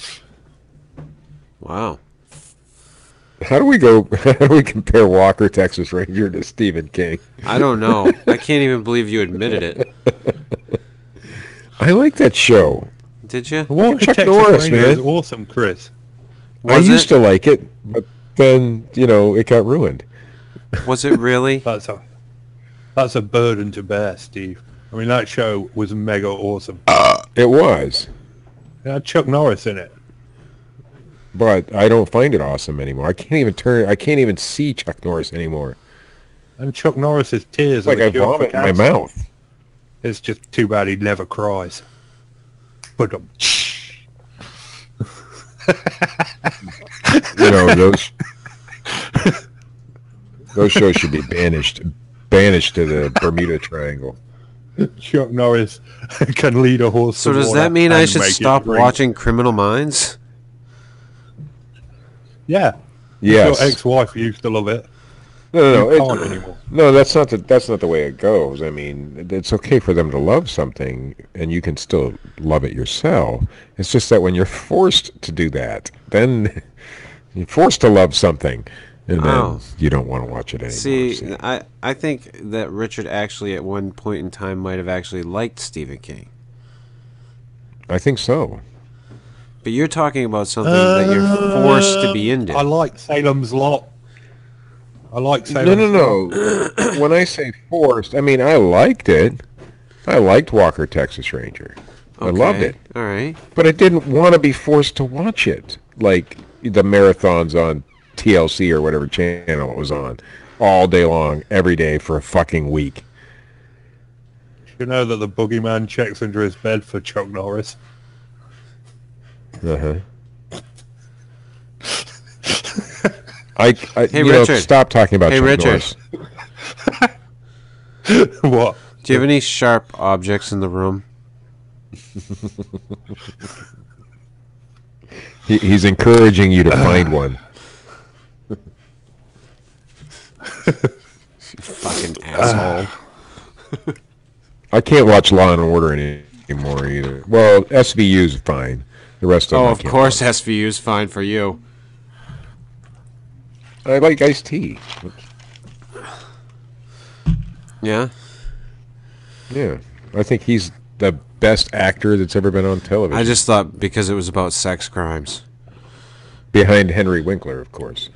Wow. How do we go? How do we compare Walker Texas Ranger to Stephen King? I don't know. I can't even believe you admitted it. I like that show. Did you? Walker Chuck Texas Norris, Ranger man. is awesome, Chris. I Was used it? to like it, but then it got ruined. Was it really? That's a burden to bear, Steve. I mean, that show was mega awesome. It was, It had Chuck Norris in it. but I don't find it awesome anymore. I can't even see Chuck Norris anymore. And Chuck Norris's tears It's like are I the cure for vomit in my cancer. mouth. It's just too bad he never cries. But Those shows should be banished to the Bermuda Triangle. Chuck Norris can lead a horse. So to does water that mean I and should make it stop drink. watching Criminal Minds? Yeah. Yes. Your ex-wife used to love it. No, You can't anymore. no, that's not the way it goes. I mean, it's okay for them to love something, and you can still love it yourself. It's just that when you're forced to do that, then you're forced to love something, and then Oh. you don't want to watch it anymore. See, I think that Richard actually at one point in time might have actually liked Stephen King. I think so. But you're talking about something that you're forced to be into. I like Salem's Lot. I like No, Salem's no, Lot. no. When I say forced, I mean I liked it. I liked Walker Texas Ranger. I loved Okay, it. All right. But I didn't want to be forced to watch it, like the marathons on TLC or whatever channel it was on, all day long, every day for a fucking week. You know that the boogeyman checks under his bed for Chuck Norris. Uh-huh. I Hey, you know, Richard. stop talking about Hey, Chuck Richard. Norris. What? Do you have any sharp objects in the room? He's encouraging you to find one. Fucking asshole. I can't watch Law and Order anymore either. Well, SVU's fine. The rest of them. Oh, I of can't course watch. SVU's fine for you. I like Ice-T. Yeah? Yeah, I think he's the best actor that's ever been on television. I just thought because it was about sex crimes. Behind Henry Winkler, of course.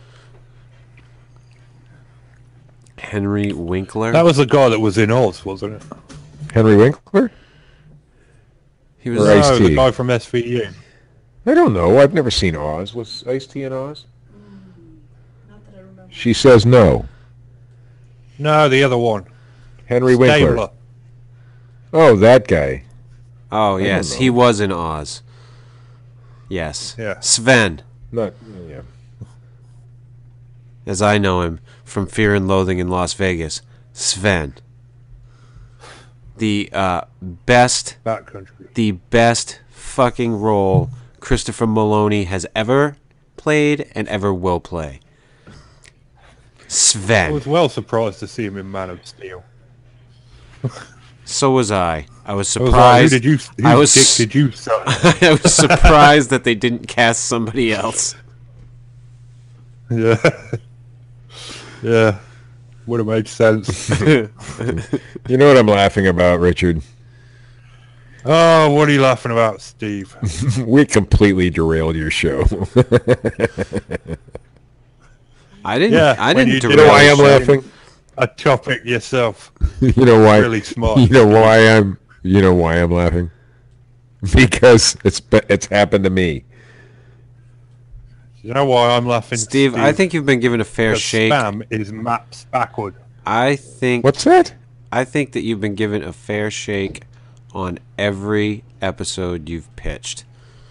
Henry Winkler? That was the guy that was in Oz, wasn't it? Henry Winkler? He was Or No, Ice-T. the guy from SVU. I don't know. I've never seen Oz. Was Ice-T in Oz? She says no. No, the other one. Henry Winkler. Stabler. Oh, that guy. Oh, yes, know. he was in Oz. Yes. Yeah. Sven, Not. Yeah. as I know him from Fear and Loathing in Las Vegas. Sven. The best Backcountry. the best fucking role Christopher Maloney has ever played and ever will play. I Sven. was well surprised to see him in Man of Steel. So was I. I was I was like, surprised. whose I was dick did you suck? I was surprised that they didn't cast somebody else. Yeah. Yeah. Would have made sense. You know what I'm laughing about, Richard? Oh, what are you laughing about, Steve? We completely derailed your show. I didn't. Yeah, I when didn't. you did You know why Really I'm shame. laughing? A topic yourself. You know why? Really smart. You know why I'm. You know why I'm laughing? Because it's happened to me. You know why I'm laughing, Steve, I think you've been given a fair because shake. spam is maps backward. I think. What's that? I think that you've been given a fair shake on every episode you've pitched.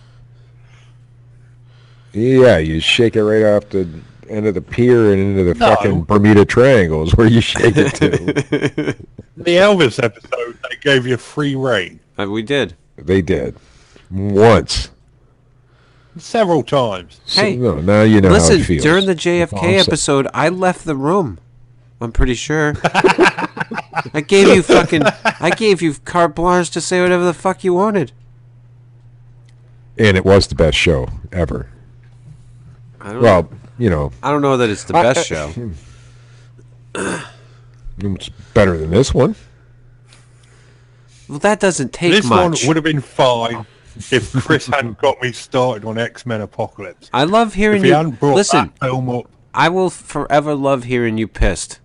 Yeah, you shake it right off the end of the pier and into the No. fucking Bermuda Triangles where you shake it to. The Elvis episode, they gave you free reign We did. They did. Once. several times. So, Hey, no, now you know how Listen, it feels. during the That's all I'm JFK saying. episode, I left the room. I'm pretty sure. I gave you carte blanche to say whatever the fuck you wanted. And it was the best show ever. I don't Well, you know, I don't know that it's the best show. it's better than this one. Well, that doesn't take This much. one would have been fine if Chris hadn't got me started on X-Men Apocalypse. I love hearing If he you. hadn't brought Listen, that film up. I will forever love hearing you pissed.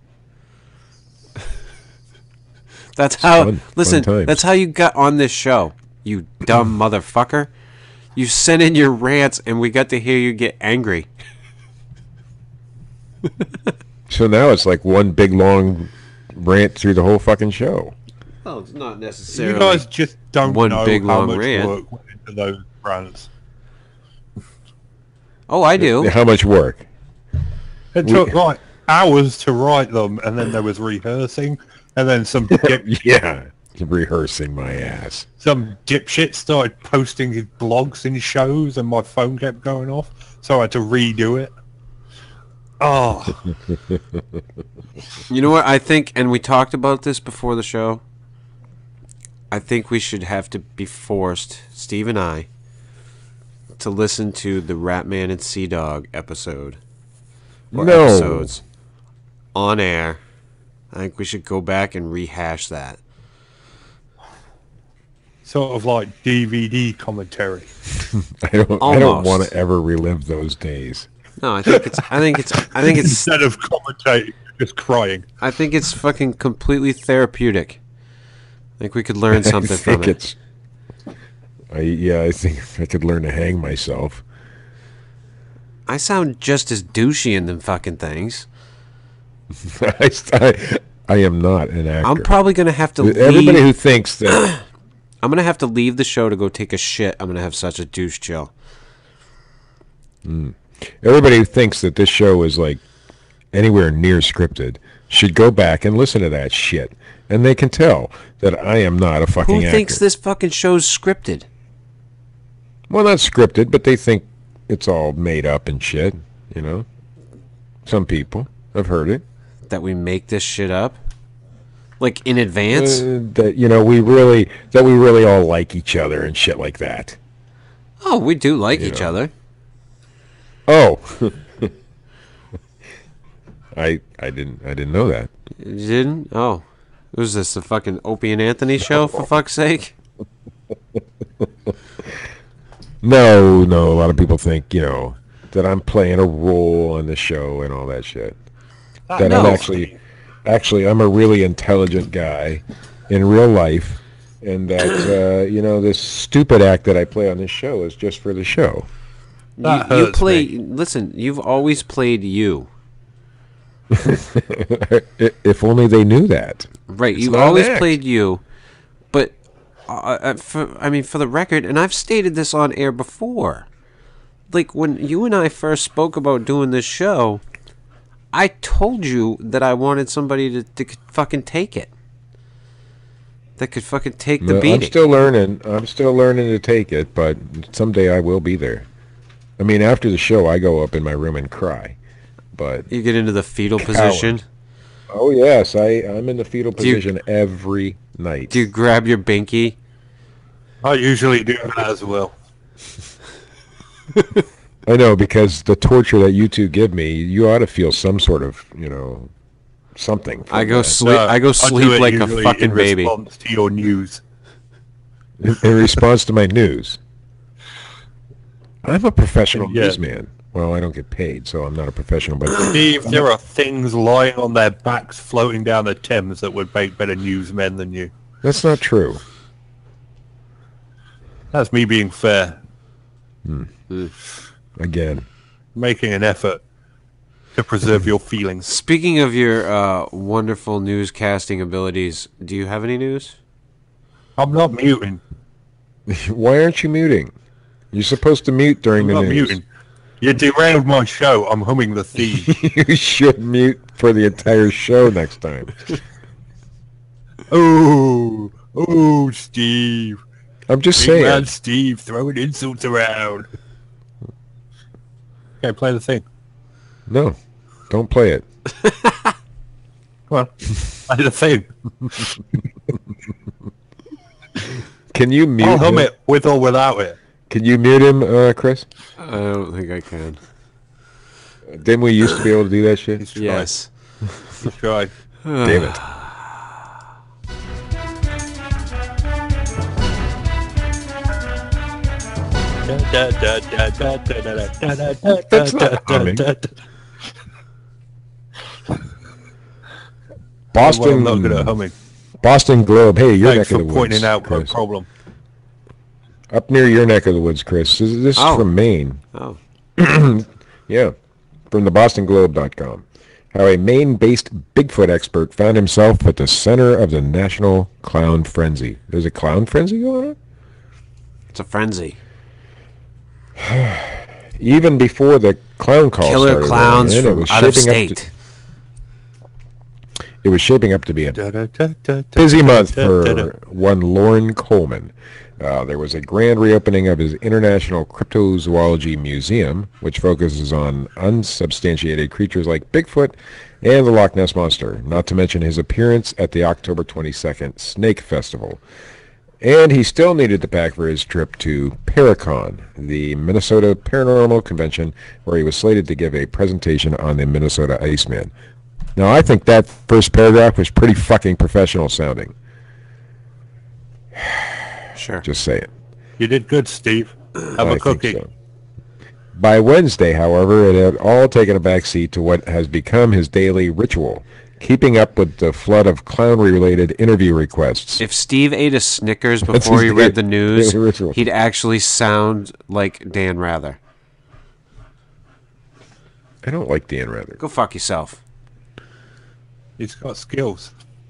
That's how. fun. Listen, Fun times. that's how you got on this show. You dumb motherfucker. You sent in your rants, and we got to hear you get angry. So now it's like one big long rant through the whole fucking show. Well, it's not You necessarily. guys just don't one know big, how long much rant. work went into those brands. Oh, I do. How much work? It took like hours to write them, and then there was rehearsing, and then some Yeah, rehearsing my ass. some dipshit started posting his blogs in shows, and my phone kept going off, so I had to redo it. Oh, You know what? I think, and we talked about this before the show. I think we should have to be forced, Steve and I, to listen to the Ratman and Sea Dog episode. Or No. episodes on air. I think we should go back and rehash that. sort of like DVD commentary. I don't Almost. want to ever relive those days. No, I think it's Instead of commentating, just crying. I think it's fucking completely therapeutic. I think we could learn something I from think it. I think I could learn to hang myself. I sound just as douchey in them fucking things. I am not an actor. I'm probably gonna have to Everybody leave. who thinks that I'm gonna have to leave the show to go take a shit. I'm gonna have such a douche chill. everybody who thinks that this show is like anywhere near scripted should go back and listen to that shit, and they can tell that I am not a fucking Who actor. thinks this fucking show's scripted? Well, not scripted, but they think it's all made up and shit. You know, some people. I've heard it. That we make this shit up? Like in advance? That we really all like each other and shit like that. Oh, we do like each other. Oh, I didn't know that. You didn't? Oh. Was this the fucking Opie and Anthony show, for fuck's sake? No. A lot of people think that I'm playing a role on the show and all that shit. That no. I'm actually I'm a really intelligent guy in real life, and that this stupid act that I play on this show is just for the show. That You hurts play... me. Listen, you've always played you. If only they knew that. Right, It's you've not an always act. played you, but for the record, and I've stated this on air before, like when you and I first spoke about doing this show, I told you that I wanted somebody to fucking take it, that could fucking take the No, beating. I'm still learning to take it, but someday I will be there. I mean, after the show, I go up in my room and cry. But You get into the fetal position. oh yes, I'm in the fetal Do you- position every night. Do you grab your binky? I usually do that as well. I know, because the torture that you two give me, you ought to feel some sort of something. from I go that. sleep. I go do sleep it like a usually fucking in baby. response to your news. in response to my news. I'm a professional Yeah. newsman. Well, I don't get paid, so I'm not a professional. But Steve, there are things lying on their backs floating down the Thames that would make better newsmen than you. that's not true. That's me being fair, Again, making an effort to preserve your feelings. Speaking of your wonderful newscasting abilities, do you have any news? I'm not muting. why aren't you muting? You're supposed to mute during I'm the not news. muting. You derailed my show. I'm humming the theme. You should mute for the entire show next time. Oh, Steve. I'm just Big saying. man Steve throwing insults around. Okay, play the thing. No, don't play it. Come on. Play the thing. Can you mute I'll hum him? it with or without it. Can you mute him, Chris? I don't think I can. Didn't we used to be able to do that shit? He's tried. Yes. He's tried. Damn it. That's not humming. Well, I'm not good at humming. Boston Globe. Hey, your Thanks neck for of the woods. pointing out my Chris. problem. Up near your neck of the woods, Chris. This is Oh. from Maine. Oh. Yeah, from the BostonGlobe.com. How a Maine-based Bigfoot expert found himself at the center of the national clown frenzy. There's a clown frenzy going on? It's a frenzy. Even before the clown call Killer started clowns rolling in, from out of shaping up state. it was shaping up to be a Busy busy month for one Lauren Coleman. There was a grand reopening of his International Cryptozoology Museum, which focuses on unsubstantiated creatures like Bigfoot and the Loch Ness Monster, not to mention his appearance at the October 22nd Snake Festival. And he still needed to pack for his trip to Paracon, the Minnesota Paranormal Convention, where he was slated to give a presentation on the Minnesota Iceman. Now, I think that first paragraph was pretty fucking professional sounding. Sure. Just saying. You did good, Steve. Have I a think cookie. so. By Wednesday, however, it had all taken a backseat to what has become his daily ritual, keeping up with the flood of clown-related interview requests. If Steve ate a Snickers That's before his he read the daily news, ritual. he'd actually sound like Dan Rather. I don't like Dan Rather. Go fuck yourself. He's got skills.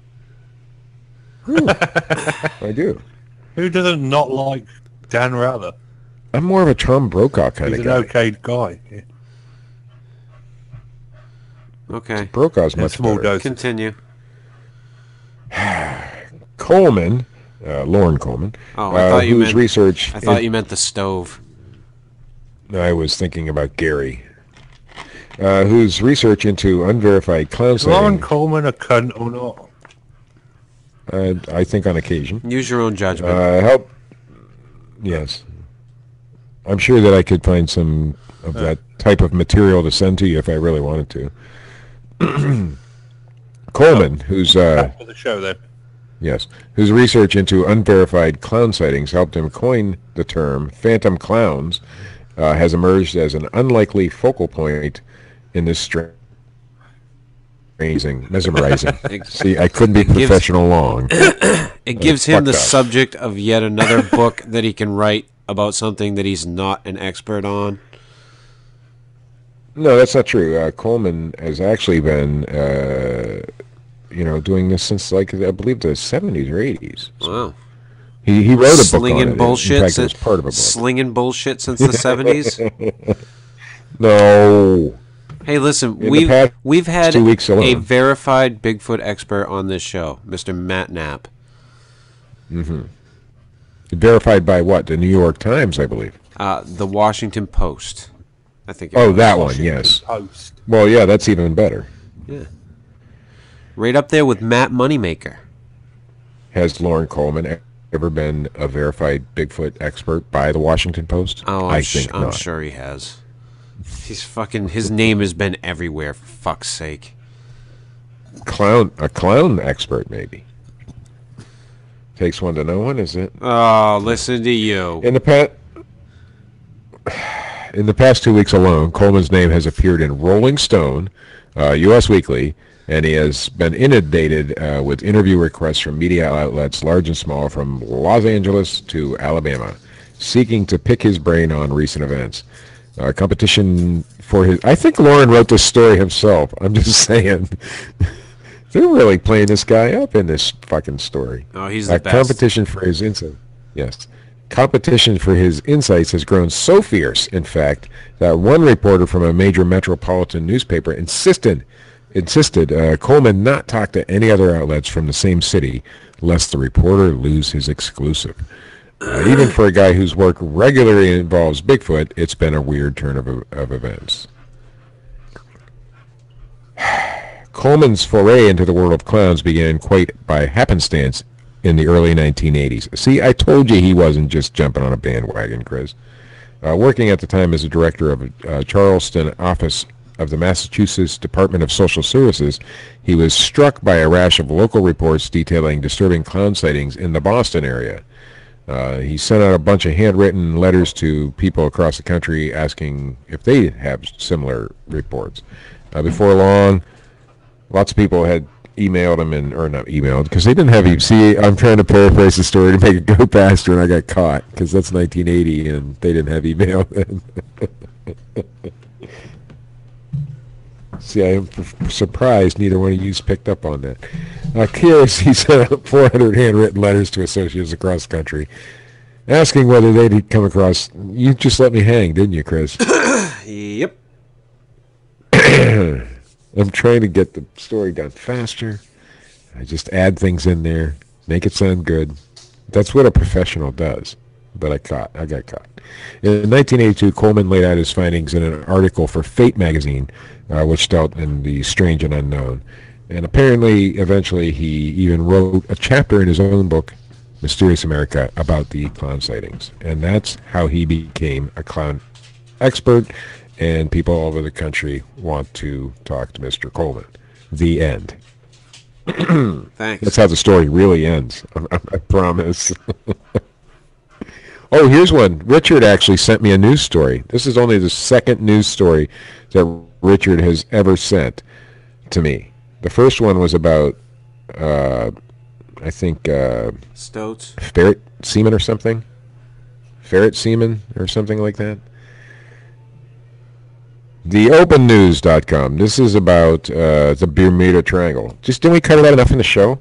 I do. Who doesn't not like Dan Rather? I'm more of a Tom Brokaw kind He's of an guy. okay guy. Yeah. Okay. Brokaw's In much small better. doses. Continue. Coleman, Lauren Coleman, Oh, I thought you whose meant. research. I thought you meant the stove. I was thinking about Gary, whose research into unverified clown Is Lauren sightings, Coleman a cunt or not? I think on occasion, Use your own judgment. help. Yes, I'm sure that I could find some of that type of material to send to you if I really wanted to. Coleman, who's Back to the show then. yes, whose research into unverified clown sightings helped him coin the term "phantom clowns," has emerged as an unlikely focal point in this mesmerizing. See, I couldn't be gives- professional long. It gives him the fucked up. subject of yet another book that he can write about something that he's not an expert on. No, that's not true. Coleman has actually been, doing this since like I believe the 70s or 80s. Wow. He wrote a book on Slinging it. bullshit. In fact, it was part of a book. Slinging bullshit since the 70s. No. Hey, listen, In the past we've had 2 weeks alone. a verified Bigfoot expert on this show, Mr. Matt Knapp. Verified by what? The New York Times, I believe. The Washington Post. I think. It Oh, was. that one, yes. Post. Well, yeah, that's even better. Yeah. Right up there with Matt Moneymaker. Has Lauren Coleman ever been a verified Bigfoot expert by the Washington Post? Oh, I think I'm not. sure he has. His name has been everywhere, for fuck's sake. A clown expert, maybe. Takes one to know one, is it? Oh, listen to you. In the past 2 weeks alone, Coleman's name has appeared in Rolling Stone, U.S. Weekly, and he has been inundated with interview requests from media outlets, large and small, from Los Angeles to Alabama, seeking to pick his brain on recent events. Competition for his... I think Lauren wrote this story himself. I'm just saying. They're really playing this guy up in this fucking story. Oh, he's the best. Competition for his insight. Yes. Competition for his insights has grown so fierce, in fact, that one reporter from a major metropolitan newspaper insisted Coleman not talk to any other outlets from the same city, lest the reporter lose his exclusive. Even for a guy whose work regularly involves Bigfoot, it's been a weird turn of events. Coleman's foray into the world of clowns began quite by happenstance in the early 1980s. See, I told you he wasn't just jumping on a bandwagon, Chris. Working at the time as a director of a Charleston office of the Massachusetts Department of Social Services, he was struck by a rash of local reports detailing disturbing clown sightings in the Boston area. He sent out a bunch of handwritten letters to people across the country asking if they have similar reports. Before long, lots of people had emailed him, or not emailed, because they didn't have him. See, I'm trying to paraphrase the story to make it go faster, and I got caught, because that's 1980, and they didn't have email then. See, I am surprised neither one of you picked up on that. Curious, he sent out 400 handwritten letters to associates across the country, asking whether they'd come across... You just let me hang, didn't you, Chris? Yep. I'm trying to get the story done faster. I just add things in there, make it sound good. That's what a professional does. But I got caught. In 1982, Coleman laid out his findings in an article for Fate magazine, which dealt in the strange and unknown. And apparently, eventually, he even wrote a chapter in his own book, Mysterious America, about the clown sightings. And that's how he became a clown expert, and people all over the country want to talk to Mr. Coleman. The end. Thanks. That's how the story really ends. I promise. Oh, here's one. Richard actually sent me a news story. This is only the second news story that Richard has ever sent to me. The first one was about, I think, Stoats. ferret semen or something. Ferret semen or something like that. TheOpenNews.com. This is about the Bermuda Triangle. Didn't we cover that enough in the show?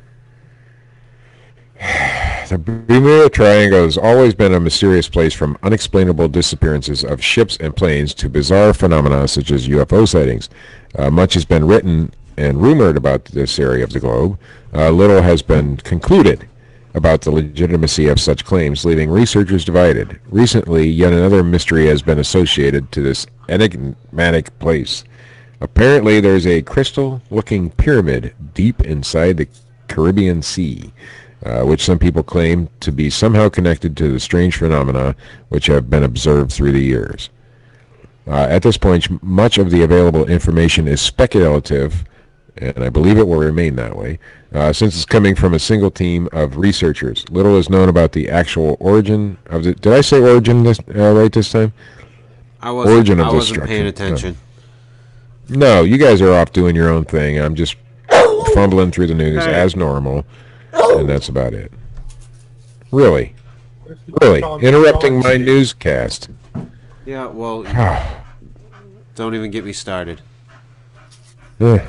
The Bermuda Triangle has always been a mysterious place, from unexplainable disappearances of ships and planes to bizarre phenomena such as UFO sightings. Much has been written and rumored about this area of the globe. Little has been concluded about the legitimacy of such claims, leaving researchers divided. Recently, yet another mystery has been associated to this enigmatic place. Apparently, there's a crystal-looking pyramid deep inside the Caribbean Sea, which some people claim to be somehow connected to the strange phenomena which have been observed through the years. At this point, much of the available information is speculative, and I believe it will remain that way, since it's coming from a single team of researchers. Little is known about the actual origin of the... Did I say origin right this time? I wasn't, Origin of I the wasn't structure. paying attention. No, you guys are off doing your own thing. I'm just fumbling through the news as normal, and that's about it. Really? Really? Interrupting my newscast. Yeah, well, don't even get me started. Yeah,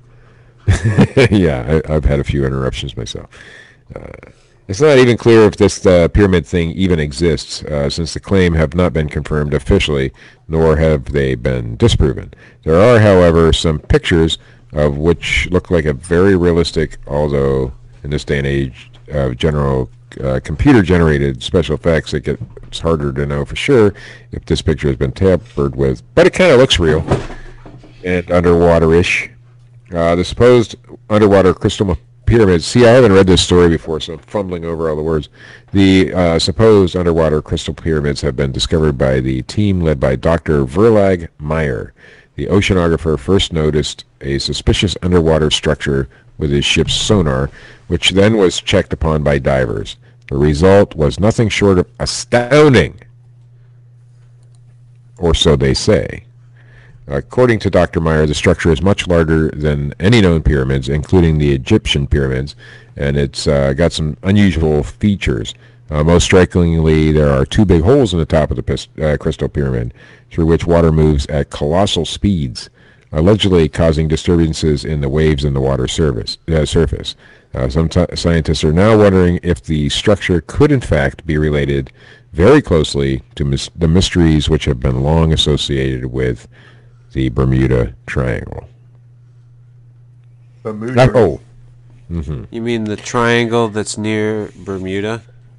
I've had a few interruptions myself. It's not even clear if this pyramid thing even exists, since the claim have not been confirmed officially, nor have they been disproven. There are, however, some pictures of which look like a very realistic, although in this day and age of general computer-generated special effects, it's harder to know for sure if this picture has been tampered with, but it kind of looks real and underwater-ish. The supposed underwater crystal pyramids. See, I haven't read this story before, so I'm fumbling over all the words. The supposed underwater crystal pyramids have been discovered by the team led by Dr. Verlag Meyer. The oceanographer first noticed a suspicious underwater structure with his ship's sonar, which then was checked upon by divers. The result was nothing short of astounding, or so they say. According to Dr. Meyer, the structure is much larger than any known pyramids, including the Egyptian pyramids, and it's got some unusual features. Most strikingly, there are two big holes in the top of the crystal pyramid, through which water moves at colossal speeds, allegedly causing disturbances in the waves in the water surface. Some scientists are now wondering if the structure could in fact be related very closely to the mysteries which have been long associated with the Bermuda Triangle. Bermuda. Oh, You mean the triangle that's near Bermuda?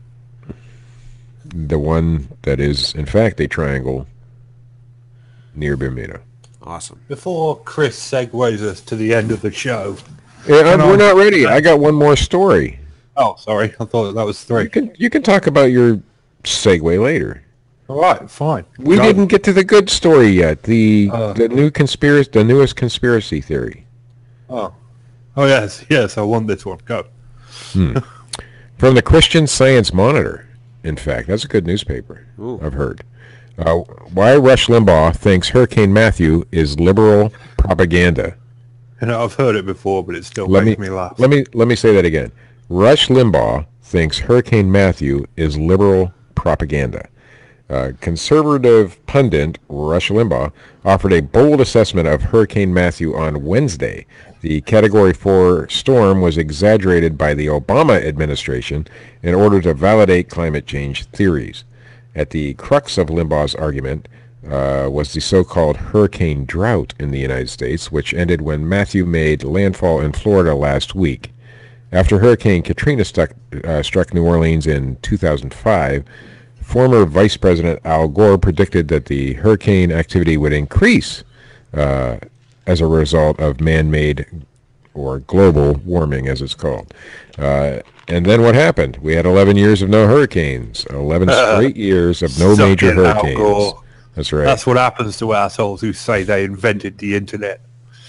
the one that is in fact a triangle near Bermuda. Awesome. Before Chris segues us to the end of the show. Yeah, we're not ready. I got one more story. Oh, sorry. I thought that was three. You can talk about your segue later. All right, fine. We Go. didn't get to the good story yet. The newest conspiracy theory. Oh, yes. I want this one. Go. From the Christian Science Monitor. In fact, that's a good newspaper. Ooh. I've heard. Why Rush Limbaugh thinks Hurricane Matthew is liberal propaganda. You know, I've heard it before, but it still makes me laugh. Let me say that again. Rush Limbaugh thinks Hurricane Matthew is liberal propaganda. Conservative pundit Rush Limbaugh offered a bold assessment of Hurricane Matthew on Wednesday. The Category 4 storm was exaggerated by the Obama administration in order to validate climate change theories. At the crux of Limbaugh's argument was the so-called hurricane drought in the United States, which ended when Matthew made landfall in Florida last week. After Hurricane Katrina struck New Orleans in 2005, former Vice President Al Gore predicted that the hurricane activity would increase as a result of man-made or global warming, as it's called. And then what happened? We had 11 years of no hurricanes, 11 straight years of no Suck major it, Al hurricanes. Gore. That's right. That's what happens to assholes who say they invented the internet.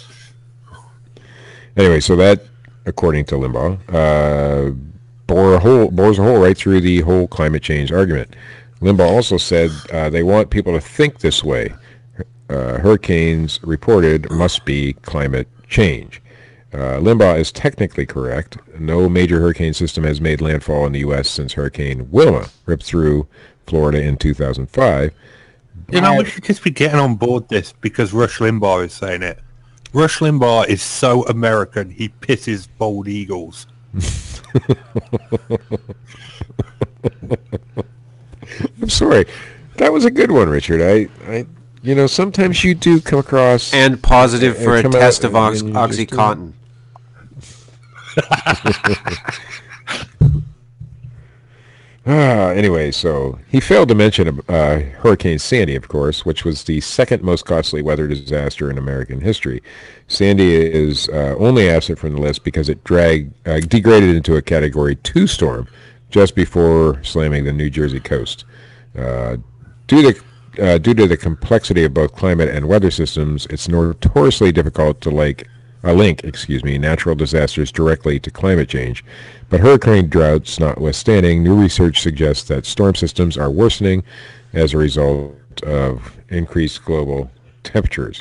Anyway, so that, according to Limbaugh, bores a hole right through the whole climate change argument. Limbaugh also said they want people to think this way. Hurricanes reported must be climate change. Limbaugh is technically correct. No major hurricane system has made landfall in the U.S. since Hurricane Wilma ripped through Florida in 2005. You know, we should just be getting on board this because Rush Limbaugh is saying it. Rush Limbaugh is so American, he pisses bald eagles. I'm sorry. That was a good one, Richard. You know, sometimes you do come across And positive for a come out test of and you just do- OxyContin. Anyway, so he failed to mention Hurricane Sandy, of course, which was the second most costly weather disaster in American history. Sandy is only absent from the list because it degraded into a Category 2 storm just before slamming the New Jersey coast. Due to the complexity of both climate and weather systems, it's notoriously difficult to link natural disasters directly to climate change. But hurricane droughts notwithstanding, new research suggests that storm systems are worsening as a result of increased global temperatures.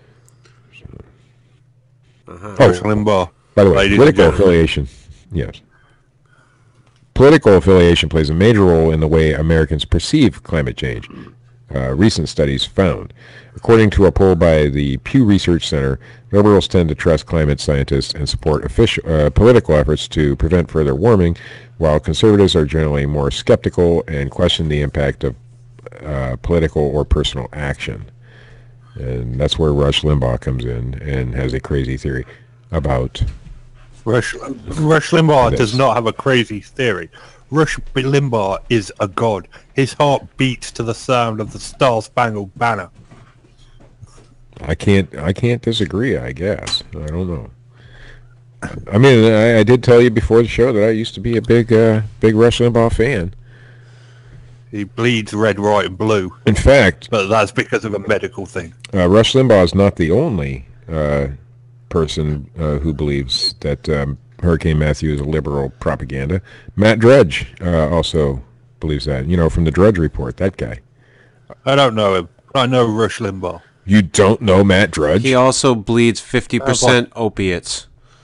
Rush Limbaugh. By the way, Ladies and political gentlemen. affiliation, yes. Political affiliation plays a major role in the way Americans perceive climate change. Recent studies found. According to a poll by the Pew Research Center, liberals tend to trust climate scientists and support political efforts to prevent further warming, while conservatives are generally more skeptical and question the impact of political or personal action. And that's where Rush Limbaugh comes in and has a crazy theory about... Rush Limbaugh This. does not have a crazy theory. Rush Limbaugh is a god. His heart beats to the sound of the Star-Spangled Banner. I can't disagree, I guess. I don't know. I mean, I did tell you before the show that I used to be a big Rush Limbaugh fan. He bleeds red, white, and blue, In fact, but that's because of a medical thing. Rush Limbaugh is not the only person who believes that Hurricane Matthew is a liberal propaganda. Matt Drudge also believes that. You know, from the Drudge Report, that guy. I don't know him. I know Rush Limbaugh. You don't know Matt Drudge? He also bleeds 50% opiates.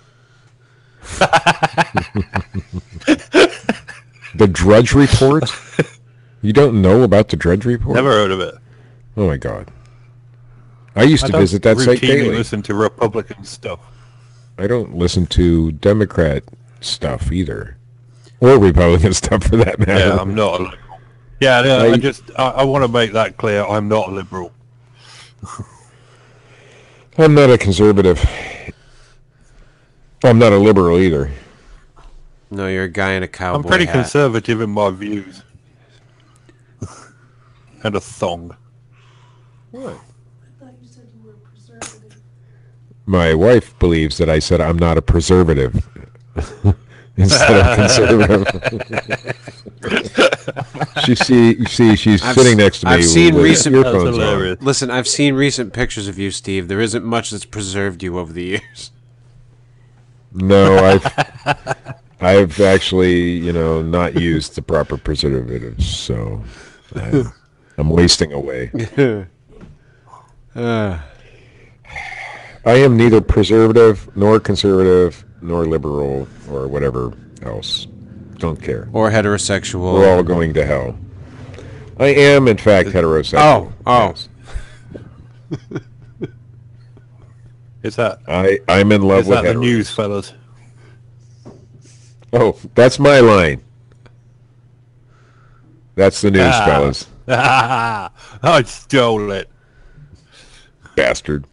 The Drudge Report? You don't know about the Drudge Report? Never heard of it. Oh my God. I used I to don't visit that site routinely daily. listen to Republican stuff. I don't listen to Democrat stuff either. Or Republican stuff for that matter. Yeah, I'm not a liberal. Yeah, I want to make that clear. I'm not a liberal. I'm not a conservative. I'm not a liberal either. No, you're a guy in a cowboy I'm pretty hat. conservative in my views. And a thong. My wife believes that I said I'm not a preservative instead of conservative. She's sitting next to me. I've seen with recent- That's earphones on. hilarious. Listen, I've seen recent pictures of you, Steve. There isn't much that's preserved you over the years. No, I've actually, not used the proper preservatives, so I'm wasting away. I am neither preservative nor conservative nor liberal or whatever else. Don't care. Or heterosexual. We're all going to hell. I am, in fact, heterosexual. Oh. Yes. Is that I'm in love is with that the heteros. news, fellas? Oh, that's my line. That's the news, fellas. I stole it. Bastard.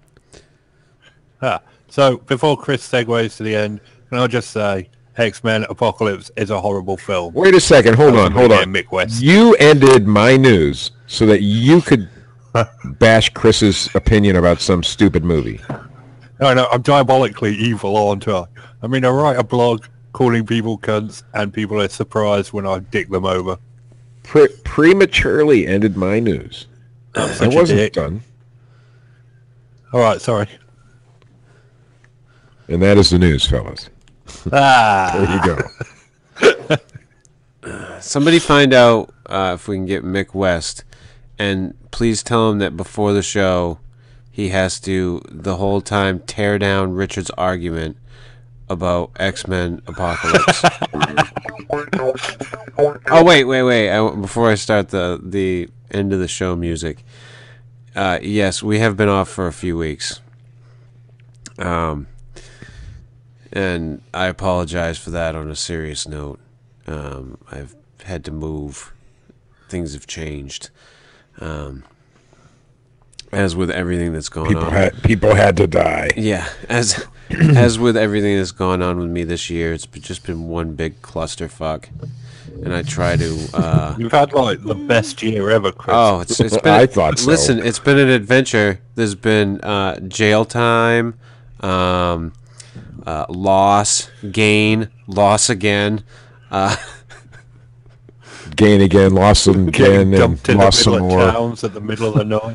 So, before Chris segues to the end, can I just say, X-Men Apocalypse is a horrible film. Wait a second. Hold on. Mick West. You ended my news so that you could bash Chris's opinion about some stupid movie. I know, I'm diabolically evil, aren't I? I mean, I write a blog calling people cunts, and people are surprised when I dick them over. Prematurely ended my news. I Such a wasn't dick. done. All right, sorry. And that is the news, fellas. There you go. Somebody find out if we can get Mick West, and please tell him that before the show, he has to the whole time tear down Richard's argument about X-Men Apocalypse. Oh wait! Before I start the end of the show music, yes, we have been off for a few weeks, and I apologize for that. On a serious note, I've had to move. Things have changed. As with everything that's going on. People had to die. Yeah, as with everything that's gone on with me this year, it's just been one big clusterfuck. And I try to. You've had like the best year ever, Chris. Oh, it's been. I thought so. Listen, it's been an adventure. There's been jail time, loss, gain, loss again. Gain again, lost some again, Getting and dumped in lost the some middle more. of towns at the middle of the night.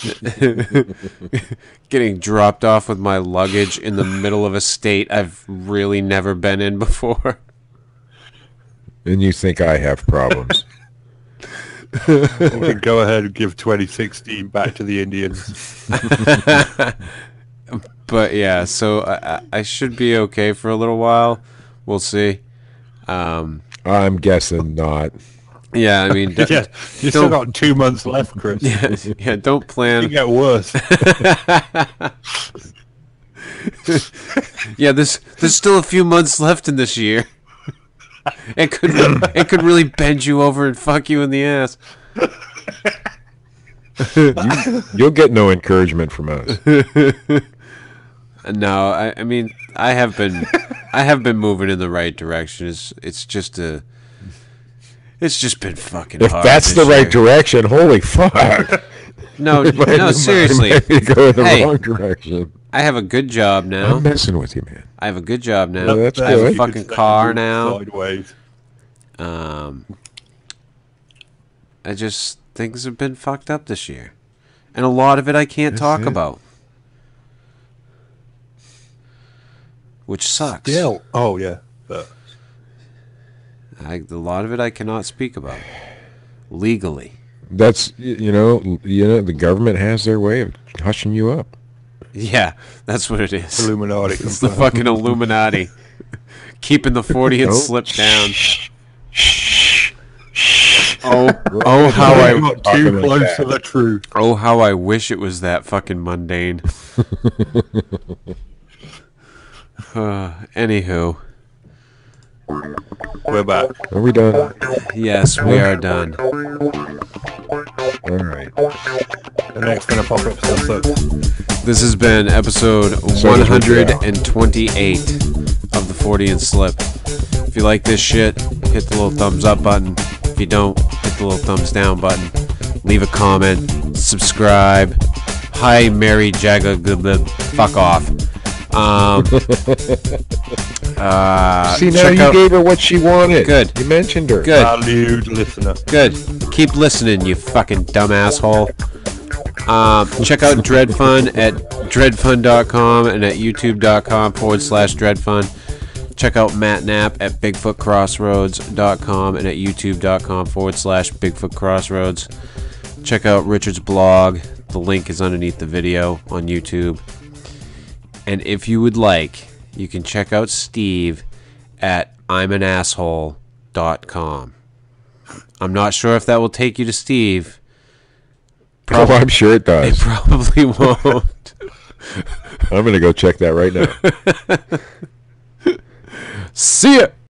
Getting dropped off with my luggage in the middle of a state I've really never been in before. And you think I have problems. We can go ahead and give 2016 back to the Indians. But yeah, so I should be okay for a little while. We'll see. I'm guessing not. Yeah, I mean, Yeah, you still got 2 months left, Chris. yeah, don't You plan. get worse. Yeah, there's still a few months left in this year. It could really bend you over and fuck you in the ass. You'll get no encouragement from us. No, I mean, I have been moving in the right direction. It's just been fucking If hard. that's the this right year. direction, holy fuck. No, seriously. Maybe go in the Hey. wrong direction. I have a good job now. I'm messing with you, man. I have a good job now. No, that's I have good. a You fucking could say car move now. Sideways. I just things have been fucked up this year, and a lot of it I can't talk it. about, which sucks. Still. Oh, yeah. But A lot of it I cannot speak about legally. That's the government has their way of hushing you up. Yeah, that's what it is. Illuminati. It's the fucking Illuminati keeping the 40th Nope. slip down. Oh, how I I got Talking too like close that. to the truth. Oh, how I wish it was that fucking mundane. Anywho, We're back. Are we done? yes, we are done. All right. The next gonna pop up still sucks. This has been episode So does Richard 128 of the 40 and Slip. If you like this shit, hit the little thumbs up button. If you don't, hit the little thumbs down button. Leave a comment. Subscribe. Hi, Mary Jagga. Fuck off. See, now check you out- gave her what she wanted. Good. You mentioned her. Good. Valued listener. Good. Keep listening, you fucking dumb asshole. Check out Dreadfun at dreadfun.com and at youtube.com/dreadfun. Check out Matt Knapp at bigfootcrossroads.com and at youtube.com/bigfootcrossroads. Check out Richard's blog. The link is underneath the video on YouTube. And if you would like, you can check out Steve at imanasshole.com. I'm not sure if that will take you to Steve. Oh, I'm sure it It does. probably won't. I'm going to go check that right now. See ya!